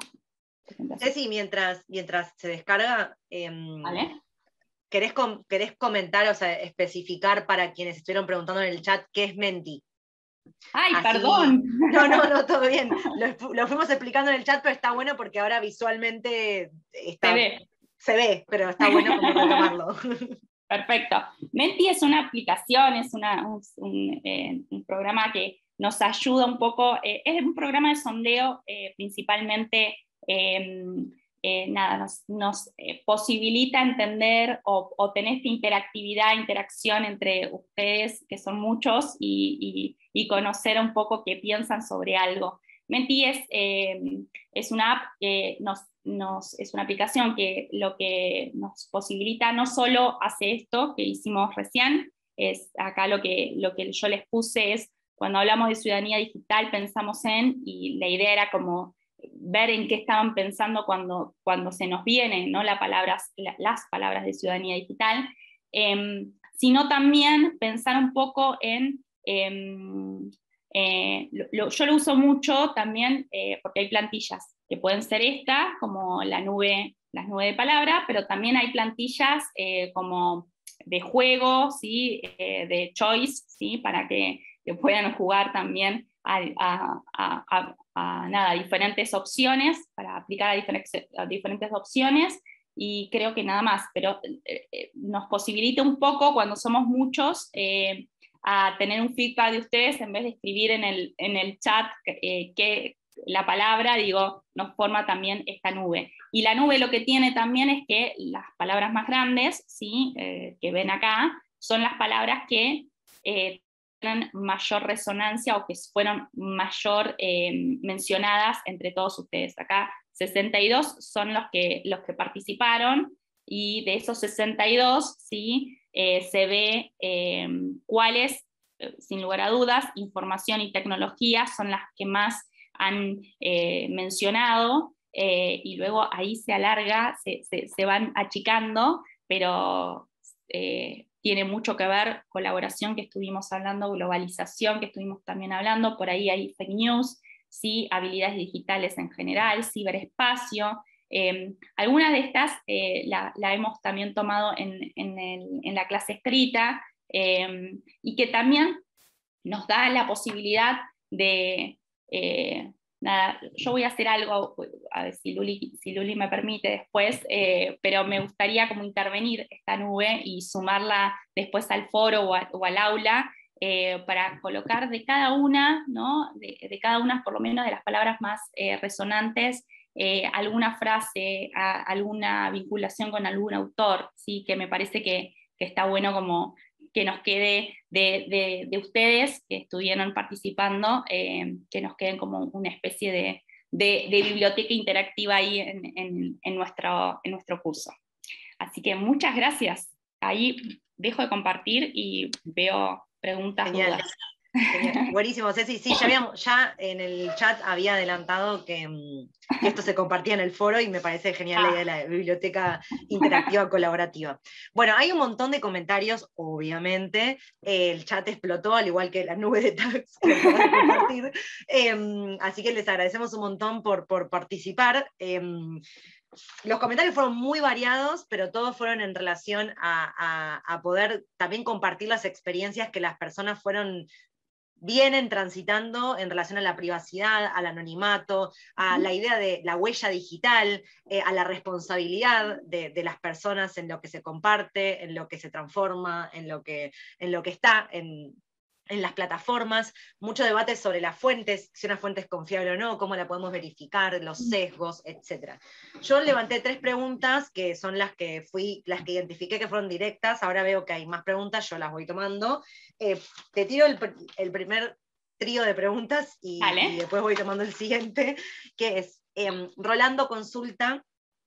Ceci, mientras, mientras se descarga, eh, ¿Vale? ¿querés, com ¿querés comentar, o sea, especificar para quienes estuvieron preguntando en el chat qué es Menti? ¡Ay, Así, perdón! No, no, no, todo bien. Lo, lo fuimos explicando en el chat, pero está bueno porque ahora visualmente está, Se ve. Se ve, pero está bueno como retomarlo. Perfecto. Menti es una aplicación, es una, un, un, eh, un programa que nos ayuda un poco, eh, es un programa de sondeo eh, principalmente, eh, eh, nada, nos, nos eh, posibilita entender o, o tener esta interactividad, interacción entre ustedes, que son muchos, y, y, y conocer un poco qué piensan sobre algo. Menti es, eh, es una app que nos Nos, es una aplicación que lo que nos posibilita no solo hace esto que hicimos recién, es acá lo que, lo que yo les puse es, cuando hablamos de ciudadanía digital pensamos en, y la idea era como ver en qué estaban pensando cuando, cuando se nos vienen, ¿no? la palabras, la, las palabras de ciudadanía digital, eh, sino también pensar un poco en, eh, eh, lo, lo, yo lo uso mucho también eh, porque hay plantillas que pueden ser esta, como la nube, las nubes de palabra, pero también hay plantillas eh, como de juego, ¿sí? eh, de choice, ¿sí? Para que, que puedan jugar también a, a, a, a, a nada, diferentes opciones, para aplicar a diferentes, a diferentes opciones, y creo que nada más, pero eh, nos posibilita un poco cuando somos muchos eh, a tener un feedback de ustedes en vez de escribir en el, en el chat eh, que la palabra, digo, nos forma también esta nube. Y la nube lo que tiene también es que las palabras más grandes, ¿sí? eh, que ven acá, son las palabras que eh, tienen mayor resonancia o que fueron mayor eh, mencionadas entre todos ustedes. Acá sesenta y dos son los que, los que participaron, y de esos sesenta y dos, ¿sí? eh, se ve eh, cuáles, eh, sin lugar a dudas, información y tecnología son las que más han eh, mencionado, eh, y luego ahí se alarga, se, se, se van achicando, pero eh, tiene mucho que ver colaboración que estuvimos hablando, globalización que estuvimos también hablando, por ahí hay fake news, ¿sí? Habilidades digitales en general, ciberespacio. Eh, algunas de estas eh, la, la hemos también tomado en, en, el, en la clase escrita, eh, y que también nos da la posibilidad de, eh, nada, yo voy a hacer algo, a ver si Luli, si Luli me permite después, eh, pero me gustaría como intervenir esta nube y sumarla después al foro o, a, o al aula, eh, para colocar de cada una, ¿no? de, de cada una por lo menos de las palabras más eh, resonantes, eh, alguna frase, a, alguna vinculación con algún autor, ¿sí? Que me parece que, que está bueno como que nos quede de, de, de ustedes que estuvieron participando, eh, que nos queden como una especie de, de, de biblioteca interactiva ahí en, en, en, nuestro, en nuestro curso. Así que muchas gracias. Ahí dejo de compartir y veo preguntas, Genial. dudas. Genial. Buenísimo, Ceci. Sí, ya, habíamos, ya en el chat había adelantado que, que esto se compartía en el foro y me parece genial la idea de la biblioteca interactiva colaborativa. Bueno, hay un montón de comentarios, obviamente. El chat explotó, al igual que la nube de tags que acabas de compartir. Eh, así que les agradecemos un montón por, por participar. Eh, Los comentarios fueron muy variados, pero todos fueron en relación a, a, a poder también compartir las experiencias que las personas fueron vienen transitando en relación a la privacidad, al anonimato, a la idea de la huella digital, eh, a la responsabilidad de, de las personas en lo que se comparte, en lo que se transforma, en lo que, en lo que está en, en las plataformas, mucho debate sobre las fuentes, si una fuente es confiable o no, cómo la podemos verificar, los sesgos, etcétera. Yo levanté tres preguntas que son las que fui, las que identifiqué que fueron directas, ahora veo que hay más preguntas, yo las voy tomando. Eh, te tiro el, el primer trío de preguntas y, y después voy tomando el siguiente, que es, eh, Rolando consulta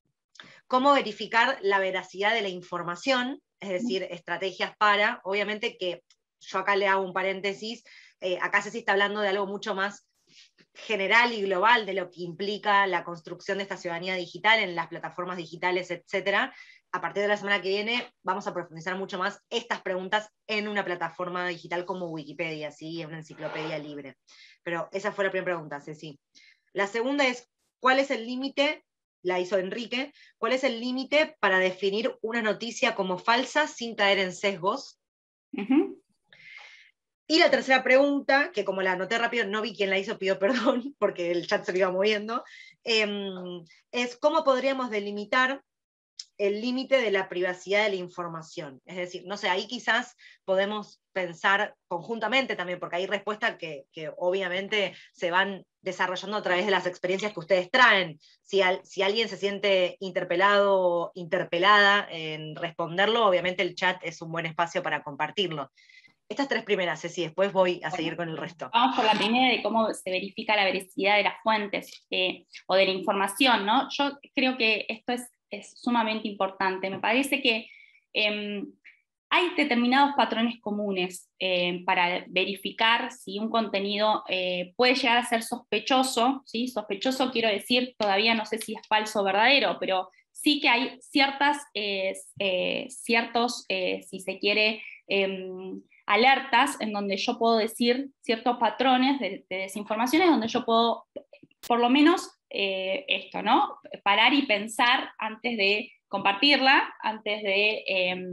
cómo verificar la veracidad de la información, es decir, estrategias para, obviamente que yo acá le hago un paréntesis, eh, acá Ceci está hablando de algo mucho más general y global de lo que implica la construcción de esta ciudadanía digital en las plataformas digitales, etcétera. A partir de la semana que viene vamos a profundizar mucho más estas preguntas en una plataforma digital como Wikipedia, ¿sí? En una enciclopedia libre. Pero esa fue la primera pregunta, Ceci. La segunda es, ¿cuál es el límite? La hizo Enrique. ¿Cuál es el límite para definir una noticia como falsa sin caer en sesgos? Uh-huh. Y la tercera pregunta, que como la anoté rápido, no vi quién la hizo, pido perdón, porque el chat se me iba moviendo, eh, es cómo podríamos delimitar el límite de la privacidad de la información. Es decir, no sé, ahí quizás podemos pensar conjuntamente también, porque hay respuestas que, que obviamente se van desarrollando a través de las experiencias que ustedes traen. Si, al, si alguien se siente interpelado o interpelada en responderlo, obviamente el chat es un buen espacio para compartirlo. Estas tres primeras, Ceci, después voy a seguir con el resto. Vamos por la primera de cómo se verifica la veracidad de las fuentes eh, o de la información, ¿no? Yo creo que esto es, es sumamente importante. Me parece que eh, hay determinados patrones comunes eh, para verificar si un contenido eh, puede llegar a ser sospechoso, ¿sí? Sospechoso quiero decir, todavía no sé si es falso o verdadero, pero sí que hay ciertas, eh, eh, ciertos, eh, si se quiere, eh, alertas en donde yo puedo decir ciertos patrones de, de desinformaciones, donde yo puedo, por lo menos, eh, esto, ¿no? Parar y pensar antes de compartirla, antes de... Eh,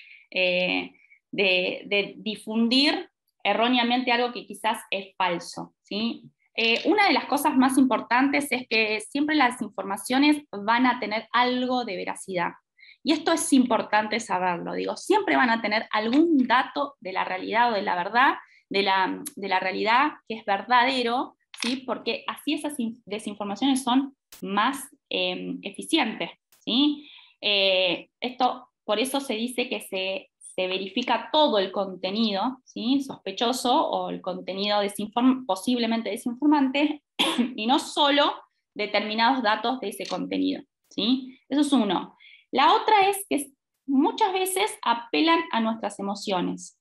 Eh, de, de difundir erróneamente algo que quizás es falso, ¿sí? Eh, una de las cosas más importantes es que siempre las informaciones van a tener algo de veracidad. Y esto es importante saberlo, digo, siempre van a tener algún dato de la realidad o de la verdad, de la, de la realidad que es verdadero, ¿sí? Porque así esas desinformaciones son más eh, eficientes, ¿sí? Eh, esto, por eso se dice que se, se verifica todo el contenido, ¿sí? Sospechoso o el contenido desinform posiblemente desinformante, y no solo determinados datos de ese contenido, ¿sí? Eso es uno. La otra es que muchas veces apelan a nuestras emociones,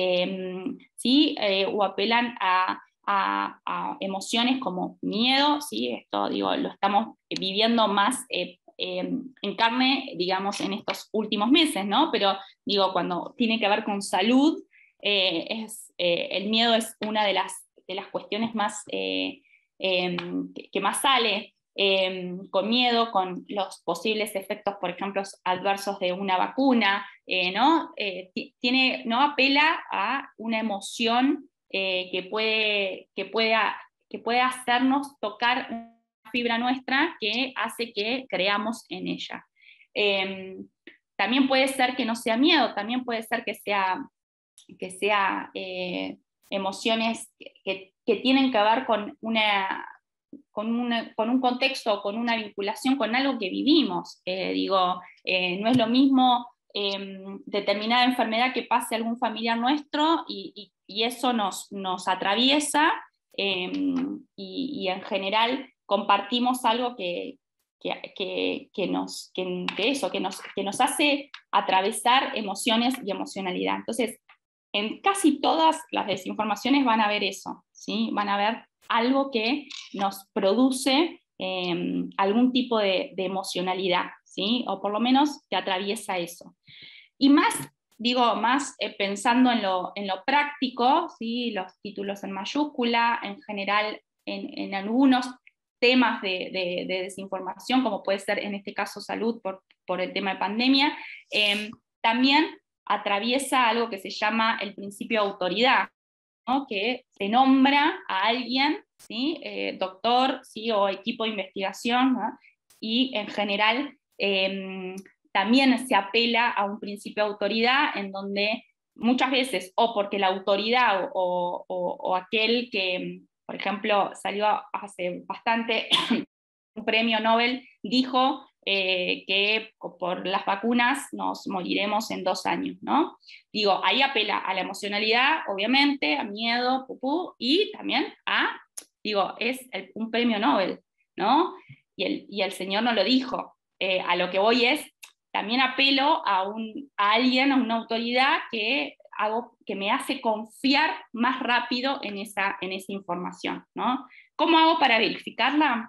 eh, ¿sí? Eh, o apelan a, a, a emociones como miedo, ¿sí? Esto, digo, lo estamos viviendo más eh, eh, en carne, digamos, en estos últimos meses, ¿no? Pero, digo, cuando tiene que ver con salud, eh, es, eh, el miedo es una de las, de las cuestiones más, eh, eh, que, que más sale. Eh, con miedo, con los posibles efectos, por ejemplo, adversos de una vacuna, eh, ¿no? Eh, tiene, ¿no? Apela a una emoción eh, que, puede, que, pueda, que puede hacernos tocar una fibra nuestra que hace que creamos en ella. Eh, también puede ser que no sea miedo, también puede ser que sea, que sea eh, emociones que, que tienen que ver con una... Con, una, con un contexto, con una vinculación con algo que vivimos. Eh, digo, eh, no es lo mismo eh, determinada enfermedad que pase a algún familiar nuestro y, y, y eso nos, nos atraviesa eh, y, y en general compartimos algo que, que, que, que nos, que, que eso, que, nos, que nos hace atravesar emociones y emocionalidad. Entonces, en casi todas las desinformaciones van a haber eso, ¿sí? Van a haber algo que nos produce eh, algún tipo de, de emocionalidad, ¿sí? O por lo menos que atraviesa eso. Y más, digo, más eh, pensando en lo, en lo práctico, ¿sí? Los títulos en mayúscula, en general en, en algunos temas de, de, de desinformación, como puede ser en este caso salud por, por el tema de pandemia, eh, también atraviesa algo que se llama el principio de autoridad, ¿no? Que se nombra a alguien, ¿sí? eh, doctor, ¿sí? O equipo de investigación, ¿no? Y en general eh, también se apela a un principio de autoridad en donde muchas veces, o porque la autoridad o, o, o aquel que, por ejemplo, salió hace bastante un premio Nobel, dijo eh, que por las vacunas nos moriremos en dos años, ¿no? Digo, ahí apela a la emocionalidad, obviamente, a miedo, pupú, y también a, digo, es el, un premio Nobel, ¿no? Y el, y el señor no lo dijo. Eh, a lo que voy es, también apelo a, un, a alguien, a una autoridad que, hago, que me hace confiar más rápido en esa, en esa información, ¿no? ¿Cómo hago para verificarla?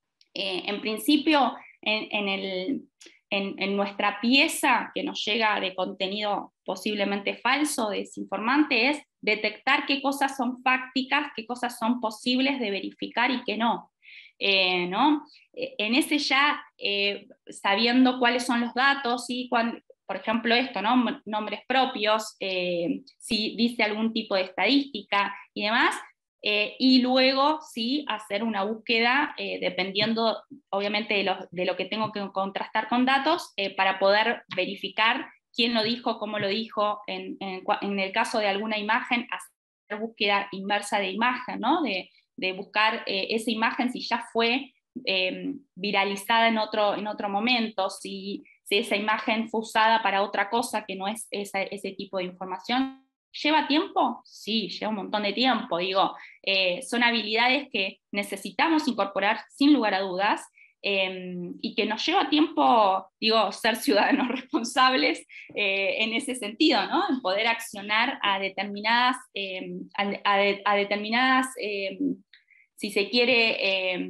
Eh, en principio, en, en, el, en, en nuestra pieza que nos llega de contenido posiblemente falso, desinformante, es detectar qué cosas son fácticas, qué cosas son posibles de verificar y qué no. Eh, ¿no? En ese ya, eh, sabiendo cuáles son los datos, y cuando, por ejemplo esto, ¿no? Nombres propios, eh, si dice algún tipo de estadística y demás, Eh, y luego sí hacer una búsqueda eh, dependiendo obviamente de lo, de lo que tengo que contrastar con datos eh, para poder verificar quién lo dijo, cómo lo dijo, en, en, en el caso de alguna imagen, hacer búsqueda inversa de imagen, ¿no? de, de buscar eh, esa imagen si ya fue eh, viralizada en otro, en otro momento, si, si esa imagen fue usada para otra cosa que no es esa, ese tipo de información. ¿Lleva tiempo? Sí, lleva un montón de tiempo. Digo, eh, son habilidades que necesitamos incorporar sin lugar a dudas, eh, y que nos lleva tiempo, digo, ser ciudadanos responsables eh, en ese sentido, ¿no? En poder accionar a determinadas, eh, a, a, de, a determinadas eh, si se quiere, eh,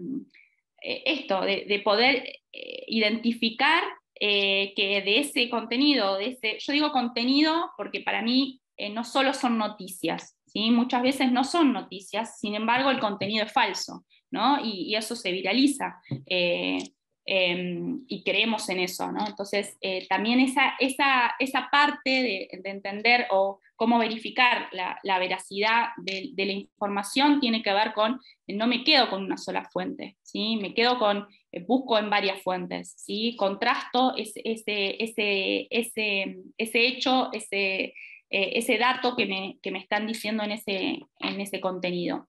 esto, de, de poder eh, identificar eh, que de ese contenido, de ese, yo digo contenido porque para mí eh, no solo son noticias, ¿sí? Muchas veces no son noticias, sin embargo el contenido es falso, ¿no? Y, y eso se viraliza. Eh, eh, y creemos en eso, ¿no? Entonces, eh, también esa, esa, esa parte de, de entender o cómo verificar la, la veracidad de, de la información tiene que ver con, no me quedo con una sola fuente, ¿sí? Me quedo con, eh, busco en varias fuentes, ¿sí? Contrasto ese, ese, ese, ese, ese hecho, ese, eh, ese dato que me, que me están diciendo en ese, en ese contenido.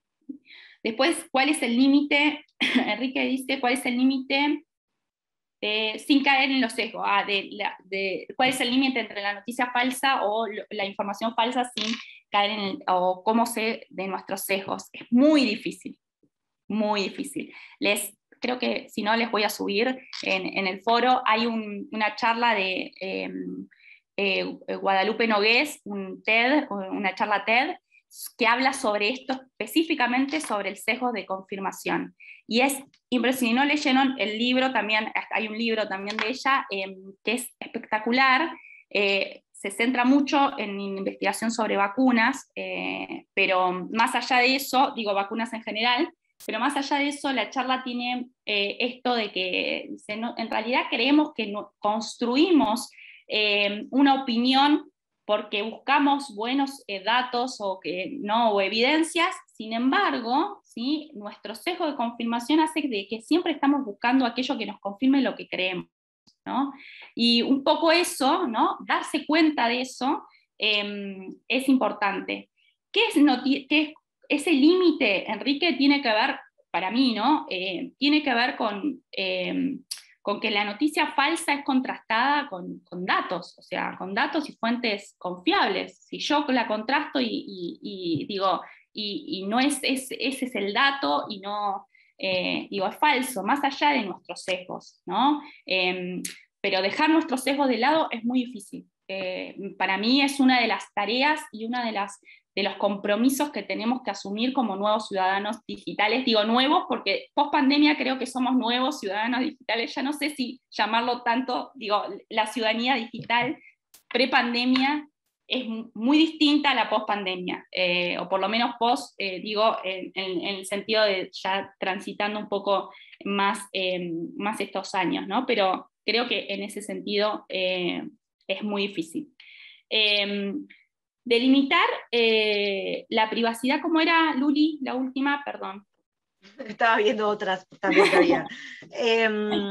Después, ¿cuál es el límite? Enrique dice, ¿cuál es el límite eh, sin caer en los sesgos? Ah, de, la, de, ¿cuál es el límite entre la noticia falsa o lo, la información falsa sin caer en el, o cómo sé de nuestros sesgos? Es muy difícil, muy difícil. Les, creo que si no les voy a subir en, en el foro, hay un, una charla de eh, eh, Guadalupe Nogués, un TED, una charla TED, que habla sobre esto específicamente, sobre el sesgo de confirmación. Y es impresionante, si no leyeron el libro, también hay un libro también de ella, eh, que es espectacular, eh, se centra mucho en investigación sobre vacunas, eh, pero más allá de eso, digo vacunas en general, pero más allá de eso, la charla tiene eh, esto de que se, no, en realidad creemos que no, construimos eh, una opinión porque buscamos buenos eh, datos o, que, no, o evidencias, sin embargo, ¿sí? Nuestro sesgo de confirmación hace de que siempre estamos buscando aquello que nos confirme lo que creemos, ¿no? Y un poco eso, ¿no? Darse cuenta de eso eh, es importante. ¿Qué es, qué es ese límite, Enrique, tiene que ver, para mí, ¿no? Eh, tiene que ver con... Eh, con que la noticia falsa es contrastada con, con datos, o sea, con datos y fuentes confiables. Si yo la contrasto y, y, y digo, y, y no es, es, ese es el dato y no, eh, digo, es falso, más allá de nuestros sesgos, ¿no? Eh, pero dejar nuestros sesgos de lado es muy difícil. Eh, para mí es una de las tareas y una de las de los compromisos que tenemos que asumir como nuevos ciudadanos digitales. Digo nuevos porque post pandemia creo que somos nuevos ciudadanos digitales, ya no sé si llamarlo tanto, digo, la ciudadanía digital pre-pandemia es muy distinta a la post pandemia, eh, o por lo menos post, eh, digo, en, en, en el sentido de ya transitando un poco más, eh, más estos años, ¿no? Pero creo que en ese sentido eh, es muy difícil. Eh, Delimitar eh, la privacidad, ¿cómo era, Luli, la última? Perdón. Estaba viendo otras también que había. eh,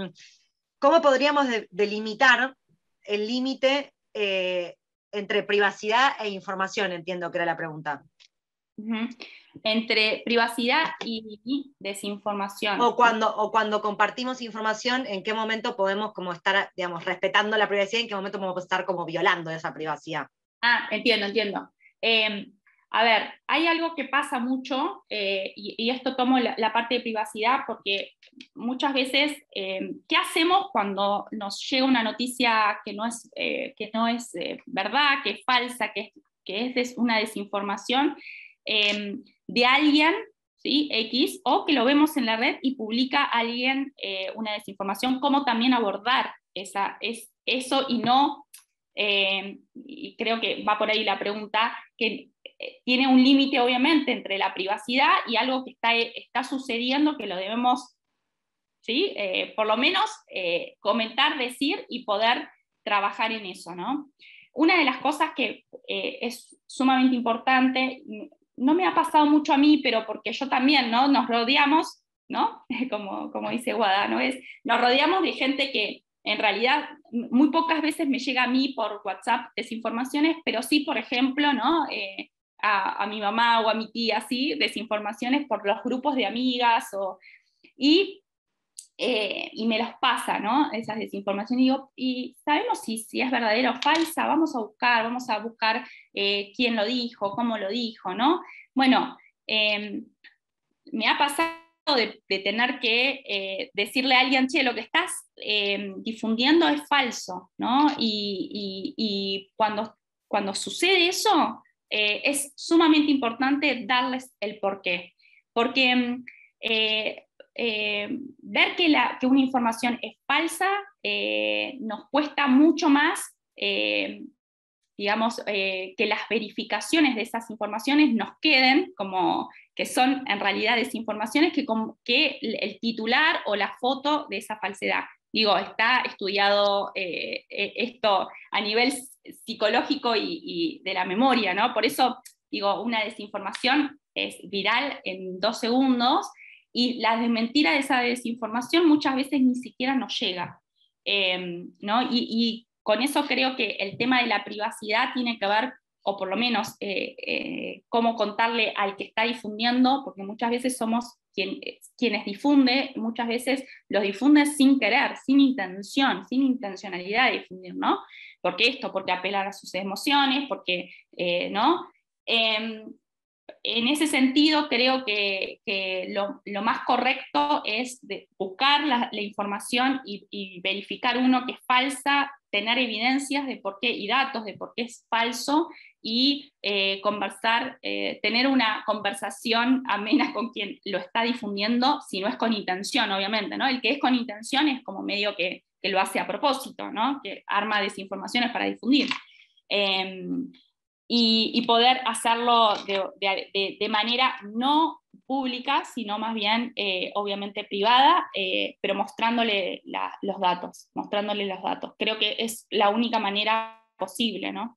¿Cómo podríamos de, delimitar el límite eh, entre privacidad e información? Entiendo que era la pregunta. Uh-huh. Entre privacidad y desinformación. O cuando, o cuando compartimos información, ¿en qué momento podemos como estar, digamos, respetando la privacidad y en qué momento podemos estar como violando esa privacidad? Ah, entiendo, entiendo. Eh, a ver, hay algo que pasa mucho, eh, y, y esto tomo la, la parte de privacidad, porque muchas veces, eh, ¿qué hacemos cuando nos llega una noticia que no es, eh, que no es eh, verdad, que es falsa, que es, que es des, una desinformación eh, de alguien, ¿sí? X, o que lo vemos en la red y publica alguien eh, una desinformación? ¿Cómo también abordar esa, es, eso y no... Eh, y creo que va por ahí la pregunta, que eh, tiene un límite obviamente entre la privacidad y algo que está, está sucediendo que lo debemos, ¿sí? Eh, por lo menos eh, comentar, decir y poder trabajar en eso, ¿no? Una de las cosas que eh, es sumamente importante, no me ha pasado mucho a mí, pero porque yo también, ¿no? Nos rodeamos, ¿no? Como, como dice Guada, ¿no? Es, nos rodeamos de gente que en realidad muy pocas veces me llega a mí por WhatsApp desinformaciones, pero sí, por ejemplo, ¿no? Eh, a, a mi mamá o a mi tía, sí, desinformaciones por los grupos de amigas, o, y, eh, y me los pasa, ¿no? Esas desinformaciones, y digo, ¿y sabemos si, si es verdadera o falsa? Vamos a buscar, vamos a buscar eh, quién lo dijo, cómo lo dijo, ¿no? Bueno, eh, me ha pasado de, de tener que eh, decirle a alguien, che, lo que estás eh, difundiendo es falso, ¿no? Y, y, y cuando, cuando sucede eso, eh, es sumamente importante darles el porqué. Porque eh, eh, ver que, la, que una información es falsa eh, nos cuesta mucho más, eh, digamos, eh, que las verificaciones de esas informaciones nos queden como que son en realidad desinformaciones, que, como, que el titular o la foto de esa falsedad. Digo, está estudiado eh, esto a nivel psicológico y, y de la memoria, ¿no? Por eso, digo, una desinformación es viral en dos segundos y la desmentida de esa desinformación muchas veces ni siquiera nos llega, eh, ¿no? Y, y con eso creo que el tema de la privacidad tiene que ver, o por lo menos eh, eh, cómo contarle al que está difundiendo, porque muchas veces somos quien, quienes difunden, muchas veces los difunden sin querer, sin intención, sin intencionalidad de difundir, ¿no? ¿Por qué esto? Porque apelan a sus emociones, porque, eh, ¿no? Eh, en ese sentido, creo que, que lo, lo más correcto es de buscar la, la información y, y verificar uno que es falsa, tener evidencias de por qué y datos de por qué es falso y eh, conversar, eh, tener una conversación amena con quien lo está difundiendo, si no es con intención, obviamente, ¿no? El que es con intención es como medio que, que lo hace a propósito, ¿no? Que arma desinformaciones para difundir. Eh, Y, y poder hacerlo de, de, de manera no pública, sino más bien, eh, obviamente, privada, eh, pero mostrándole la, los datos, mostrándole los datos. Creo que es la única manera posible, ¿no?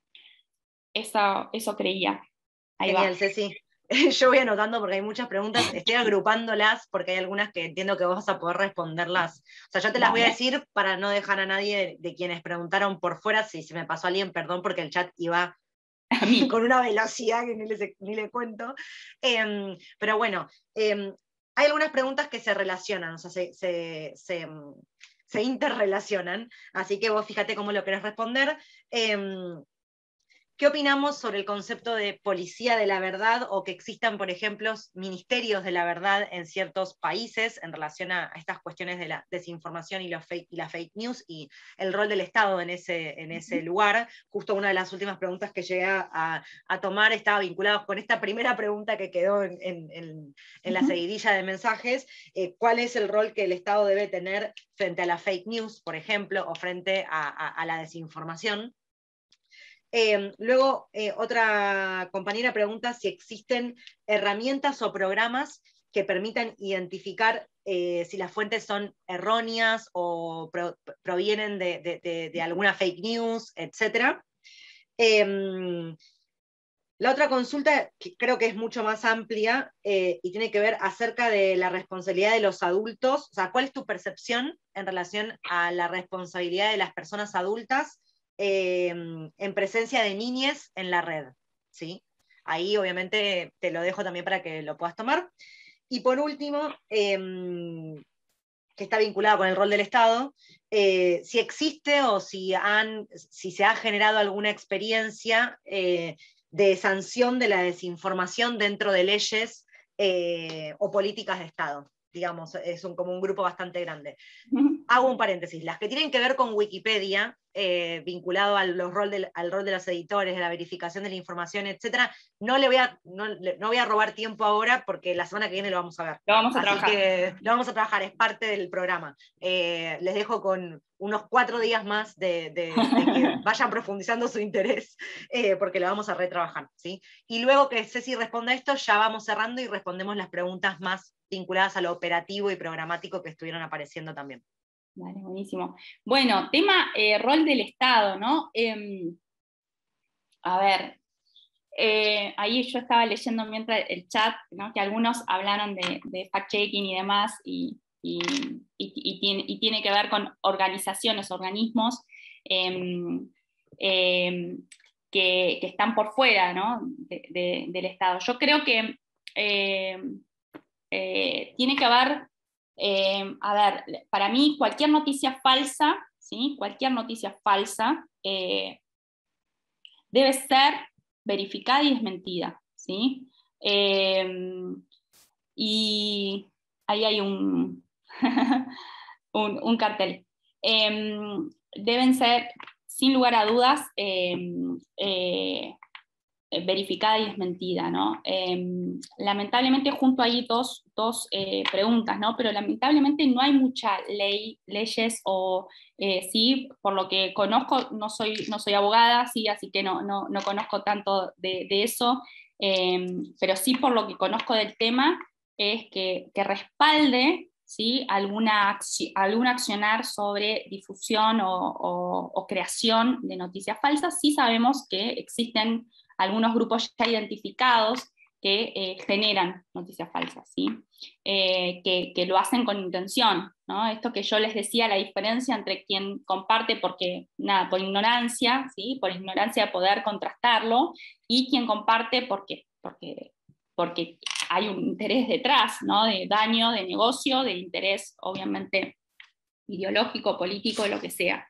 Eso, eso creía. Ahí Genial, va. Ceci. Yo voy anotando porque hay muchas preguntas, estoy agrupándolas porque hay algunas que entiendo que vos vas a poder responderlas. O sea, yo te las voy a Dale. decir para no dejar a nadie de, de quienes preguntaron por fuera. Si se me pasó alguien, perdón, porque el chat iba A mí. con una velocidad que ni le, ni le cuento. Eh, pero bueno, eh, hay algunas preguntas que se relacionan, o sea, se, se, se, se interrelacionan, así que vos fíjate cómo lo querés responder. Eh, ¿Qué opinamos sobre el concepto de policía de la verdad o que existan, por ejemplo, ministerios de la verdad en ciertos países en relación a, a estas cuestiones de la desinformación y, los fake, y la fake news y el rol del Estado en ese, en ese lugar? Justo una de las últimas preguntas que llegué a, a tomar estaba vinculada con esta primera pregunta que quedó en, en, en, en la seguidilla de mensajes. Eh, ¿Cuál es el rol que el Estado debe tener frente a la fake news, por ejemplo, o frente a, a, a la desinformación? Eh, luego, eh, otra compañera pregunta si existen herramientas o programas que permitan identificar eh, si las fuentes son erróneas o pro, provienen de, de, de, de alguna fake news, etcétera. Eh, la otra consulta, que creo que es mucho más amplia eh, y tiene que ver acerca de la responsabilidad de los adultos. O sea, ¿cuál es tu percepción en relación a la responsabilidad de las personas adultas eh, en presencia de niñes en la red? ¿Sí? Ahí obviamente te lo dejo también para que lo puedas tomar. Y por último, eh, que está vinculado con el rol del Estado, eh, si existe o si, han, si se ha generado alguna experiencia eh, de sanción de la desinformación dentro de leyes eh, o políticas de Estado. Digamos, es un, como un grupo bastante grande. Hago un paréntesis, las que tienen que ver con Wikipedia, eh, vinculado al, los rol del, al rol de los editores, de la verificación de la información, etcétera, no le voy a, no, no voy a robar tiempo ahora porque la semana que viene lo vamos a ver. Lo vamos a Así trabajar. que lo vamos a trabajar, es parte del programa. Eh, les dejo con unos cuatro días más de, de, de que vayan profundizando su interés, eh, porque lo vamos a retrabajar, ¿sí? Y luego que Ceci responda esto, ya vamos cerrando y respondemos las preguntas más vinculadas a lo operativo y programático que estuvieron apareciendo también. Vale, buenísimo. Bueno, tema eh, rol del Estado, ¿no? Eh, a ver, eh, ahí yo estaba leyendo mientras el chat, ¿no? Que algunos hablaron de, de fact-checking y demás, y, y, y, y, tiene, y tiene que ver con organizaciones, organismos eh, eh, que, que están por fuera, ¿no? de, de, del Estado. Yo creo que eh, eh, tiene que ver... Eh, a ver, para mí cualquier noticia falsa, ¿sí? Cualquier noticia falsa eh, debe ser verificada y desmentida, ¿sí? Eh, y, ahí hay un, un, un cartel. Eh, deben ser, sin lugar a dudas, eh, eh, verificada y desmentida, ¿no? Eh, lamentablemente junto ahí dos, dos eh, preguntas, ¿no? Pero lamentablemente no hay mucha ley, leyes o, eh, sí, por lo que conozco, no soy, no soy abogada, sí, así que no, no, no conozco tanto de, de eso, eh, pero sí por lo que conozco del tema, es que, que respalde, ¿sí? alguna, algún accionar sobre difusión o, o, o creación de noticias falsas. Sí sabemos que existen algunos grupos ya identificados que eh, generan noticias falsas, ¿sí? eh, que, que lo hacen con intención, ¿no? Esto que yo les decía, la diferencia entre quien comparte porque, nada, por ignorancia, ¿sí? Por ignorancia de poder contrastarlo, y quien comparte porque, porque, porque hay un interés detrás, ¿no? De daño, de negocio, de interés, obviamente, ideológico, político, lo que sea.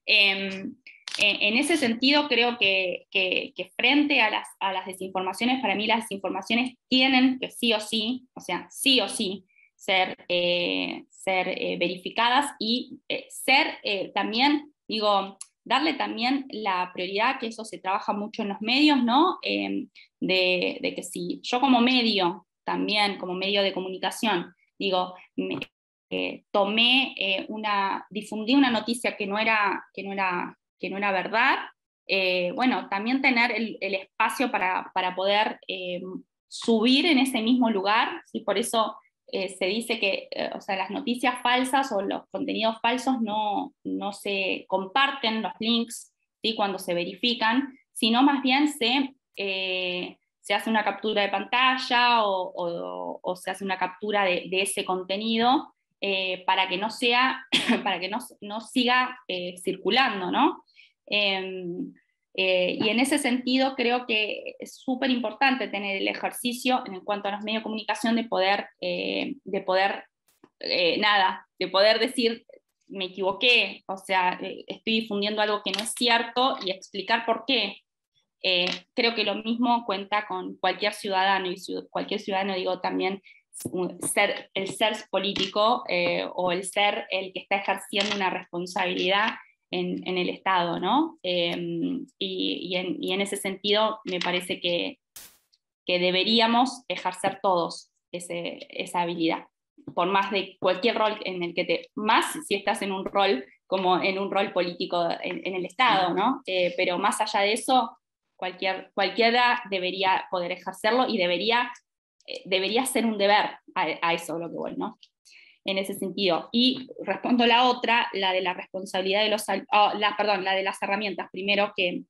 Eh, En ese sentido, creo que, que, que frente a las, a las desinformaciones, para mí las desinformaciones tienen que sí o sí, o sea, sí o sí, ser, eh, ser eh, verificadas y eh, ser eh, también, digo, darle también la prioridad, que eso se trabaja mucho en los medios, ¿no? Eh, de, de que si yo como medio, también como medio de comunicación, digo, me, eh, tomé eh, una, difundí una noticia que no era, que no era que no era verdad, eh, bueno, también tener el, el espacio para, para poder eh, subir en ese mismo lugar, ¿sí? Por eso eh, se dice que eh, o sea, las noticias falsas o los contenidos falsos no, no se comparten los links, ¿sí? Cuando se verifican, sino más bien se, eh, se hace una captura de pantalla o, o, o se hace una captura de, de ese contenido eh, para que no sea, para que no, no siga eh, circulando, ¿no? Eh, eh, y en ese sentido creo que es súper importante tener el ejercicio en cuanto a los medios de comunicación de poder, eh, de poder eh, nada, de poder decir me equivoqué, o sea, eh, estoy difundiendo algo que no es cierto y explicar por qué. Eh, creo que lo mismo cuenta con cualquier ciudadano, y cualquier ciudadano digo también ser, el ser político eh, o el ser el que está ejerciendo una responsabilidad en, en el Estado, ¿no? Eh, y, y, en, y en ese sentido me parece que, que deberíamos ejercer todos ese, esa habilidad, por más de cualquier rol en el que te, más si estás en un rol como en un rol político en, en el Estado, ¿no? Eh, pero más allá de eso, cualquier, cualquiera debería poder ejercerlo y debería, eh, debería ser un deber a, a eso lo que voy, ¿no? En ese sentido. Y respondo la otra, la de la responsabilidad de los, oh, la, perdón, la de las herramientas, primero que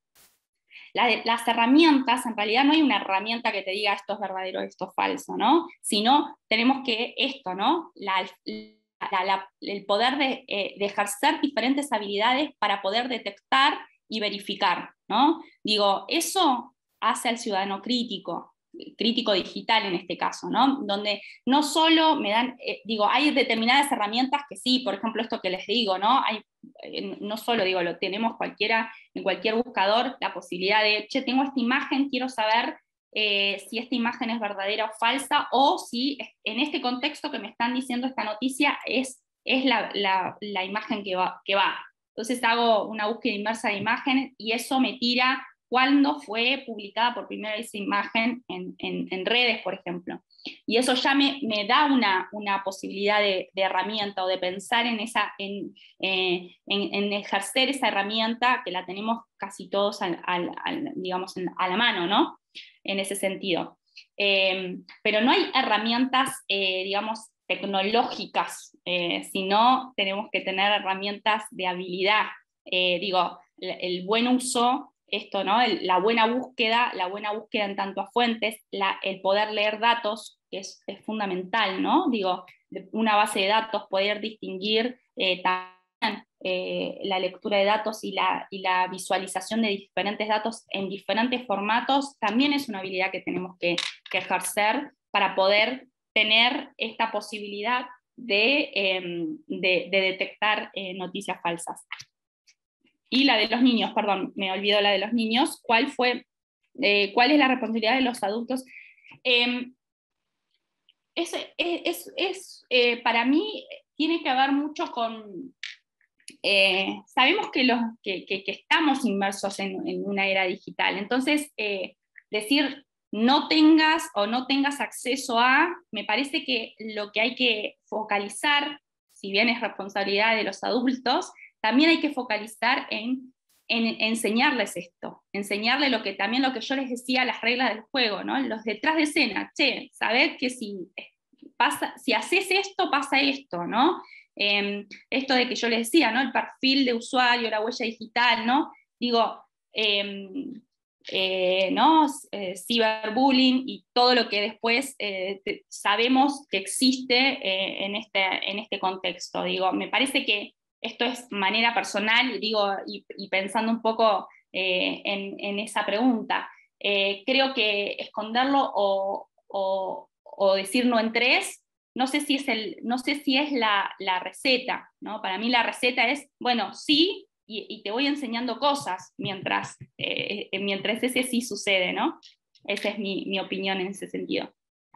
la de, las herramientas, en realidad no hay una herramienta que te diga esto es verdadero, esto es falso, ¿no? Sino tenemos que esto, ¿no? La, la, la, el poder de, eh, de ejercer diferentes habilidades para poder detectar y verificar, ¿no? Digo, eso hace al ciudadano crítico, crítico digital en este caso, ¿no? Donde no solo me dan, eh, digo, hay determinadas herramientas que sí, por ejemplo esto que les digo, ¿no? Hay, eh, no solo digo, lo tenemos cualquiera, en cualquier buscador, la posibilidad de, che, tengo esta imagen, quiero saber eh, si esta imagen es verdadera o falsa, o si en este contexto que me están diciendo esta noticia es, es la, la, la imagen que va, que va. Entonces hago una búsqueda inversa de imágenes y eso me tira cuándo fue publicada por primera vez esa imagen en, en, en redes, por ejemplo. Y eso ya me, me da una, una posibilidad de, de herramienta o de pensar en, esa, en, eh, en, en ejercer esa herramienta que la tenemos casi todos al, al, al, digamos, a la mano, ¿no? En ese sentido. Eh, pero no hay herramientas, eh, digamos, tecnológicas, eh, sino tenemos que tener herramientas de habilidad. Eh, digo, el, el buen uso, esto, ¿no? El, la buena búsqueda, la buena búsqueda en tanto a fuentes, la, el poder leer datos, que es, es fundamental, ¿no? Digo, una base de datos, poder distinguir eh, también eh, la lectura de datos y la, y la visualización de diferentes datos en diferentes formatos, también es una habilidad que tenemos que, que ejercer para poder tener esta posibilidad de, eh, de, de detectar eh, noticias falsas. Y la de los niños, perdón, me olvidó la de los niños. ¿Cuál fue, eh, cuál es la responsabilidad de los adultos? Eh, es, es, es eh, para mí tiene que ver mucho con... Eh, sabemos que, los, que, que, que estamos inmersos en, en una era digital, entonces eh, decir no tengas o no tengas acceso a, me parece que lo que hay que focalizar, si bien es responsabilidad de los adultos, también hay que focalizar en, en enseñarles esto, enseñarles lo que, también lo que yo les decía, las reglas del juego, ¿no? Los detrás de escena, che, sabed que si, pasa, si haces esto, pasa esto, ¿no? Eh, esto de que yo les decía, ¿no? El perfil de usuario, la huella digital, ¿no? Digo, eh, eh, ¿no? Eh, ciberbullying y todo lo que después eh, te, sabemos que existe eh, en, este, en este contexto. Digo, me parece que esto es manera personal, digo, y, y pensando un poco eh, en, en esa pregunta. Eh, creo que esconderlo o, o, o decir no entres, no sé si es, el, no sé si es la, la receta, ¿no? Para mí la receta es, bueno, sí, y, y te voy enseñando cosas mientras, eh, mientras ese sí sucede, ¿no? Esa es mi, mi opinión en ese sentido.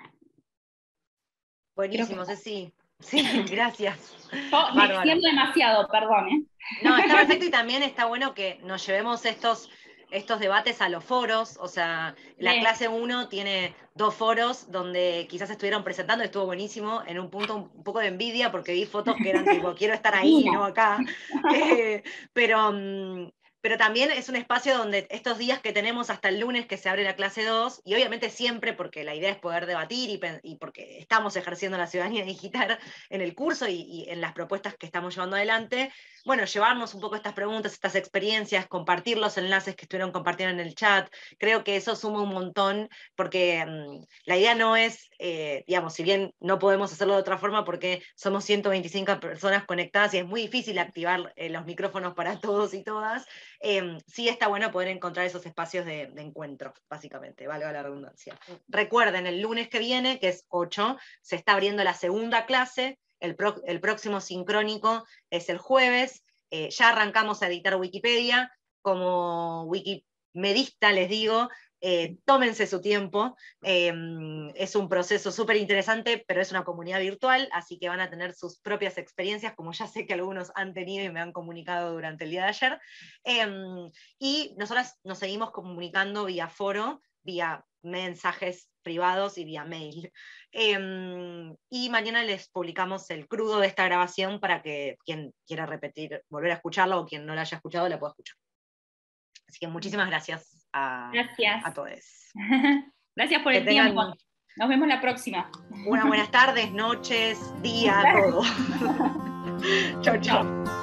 Buenísimo, que... Ceci. Sí, gracias. Yo me extiendo demasiado, perdón, ¿eh? No, está perfecto y también está bueno que nos llevemos estos, estos debates a los foros, o sea, la sí. clase uno tiene dos foros donde quizás estuvieron presentando, estuvo buenísimo, en un punto un poco de envidia porque vi fotos que eran tipo, quiero estar ahí, no acá, eh, pero... Um, Pero también es un espacio donde estos días que tenemos hasta el lunes que se abre la clase dos, y obviamente siempre, porque la idea es poder debatir y, y porque estamos ejerciendo la ciudadanía digital en el curso y, y en las propuestas que estamos llevando adelante, bueno, llevarnos un poco estas preguntas, estas experiencias, compartir los enlaces que estuvieron compartiendo en el chat, creo que eso suma un montón, porque um, la idea no es, eh, digamos, si bien no podemos hacerlo de otra forma porque somos ciento veinticinco personas conectadas y es muy difícil activar eh, los micrófonos para todos y todas, Eh, sí está bueno poder encontrar esos espacios de, de encuentro, básicamente, valga la redundancia. Recuerden, el lunes que viene, que es ocho, se está abriendo la segunda clase, el, pro, el próximo sincrónico es el jueves, eh, ya arrancamos a editar Wikipedia, como wikimedista les digo, Eh, tómense su tiempo, eh, es un proceso súper interesante, pero es una comunidad virtual, así que van a tener sus propias experiencias, como ya sé que algunos han tenido y me han comunicado durante el día de ayer, eh, y nosotras nos seguimos comunicando vía foro, vía mensajes privados y vía mail. Eh, y mañana les publicamos el crudo de esta grabación para que quien quiera repetir, volver a escucharla, o quien no la haya escuchado, la pueda escuchar. Así que muchísimas gracias a, gracias. a todos. Gracias por que el tiempo. Nos vemos la próxima. Unas buenas tardes, noches, día, todo. Chau, chau.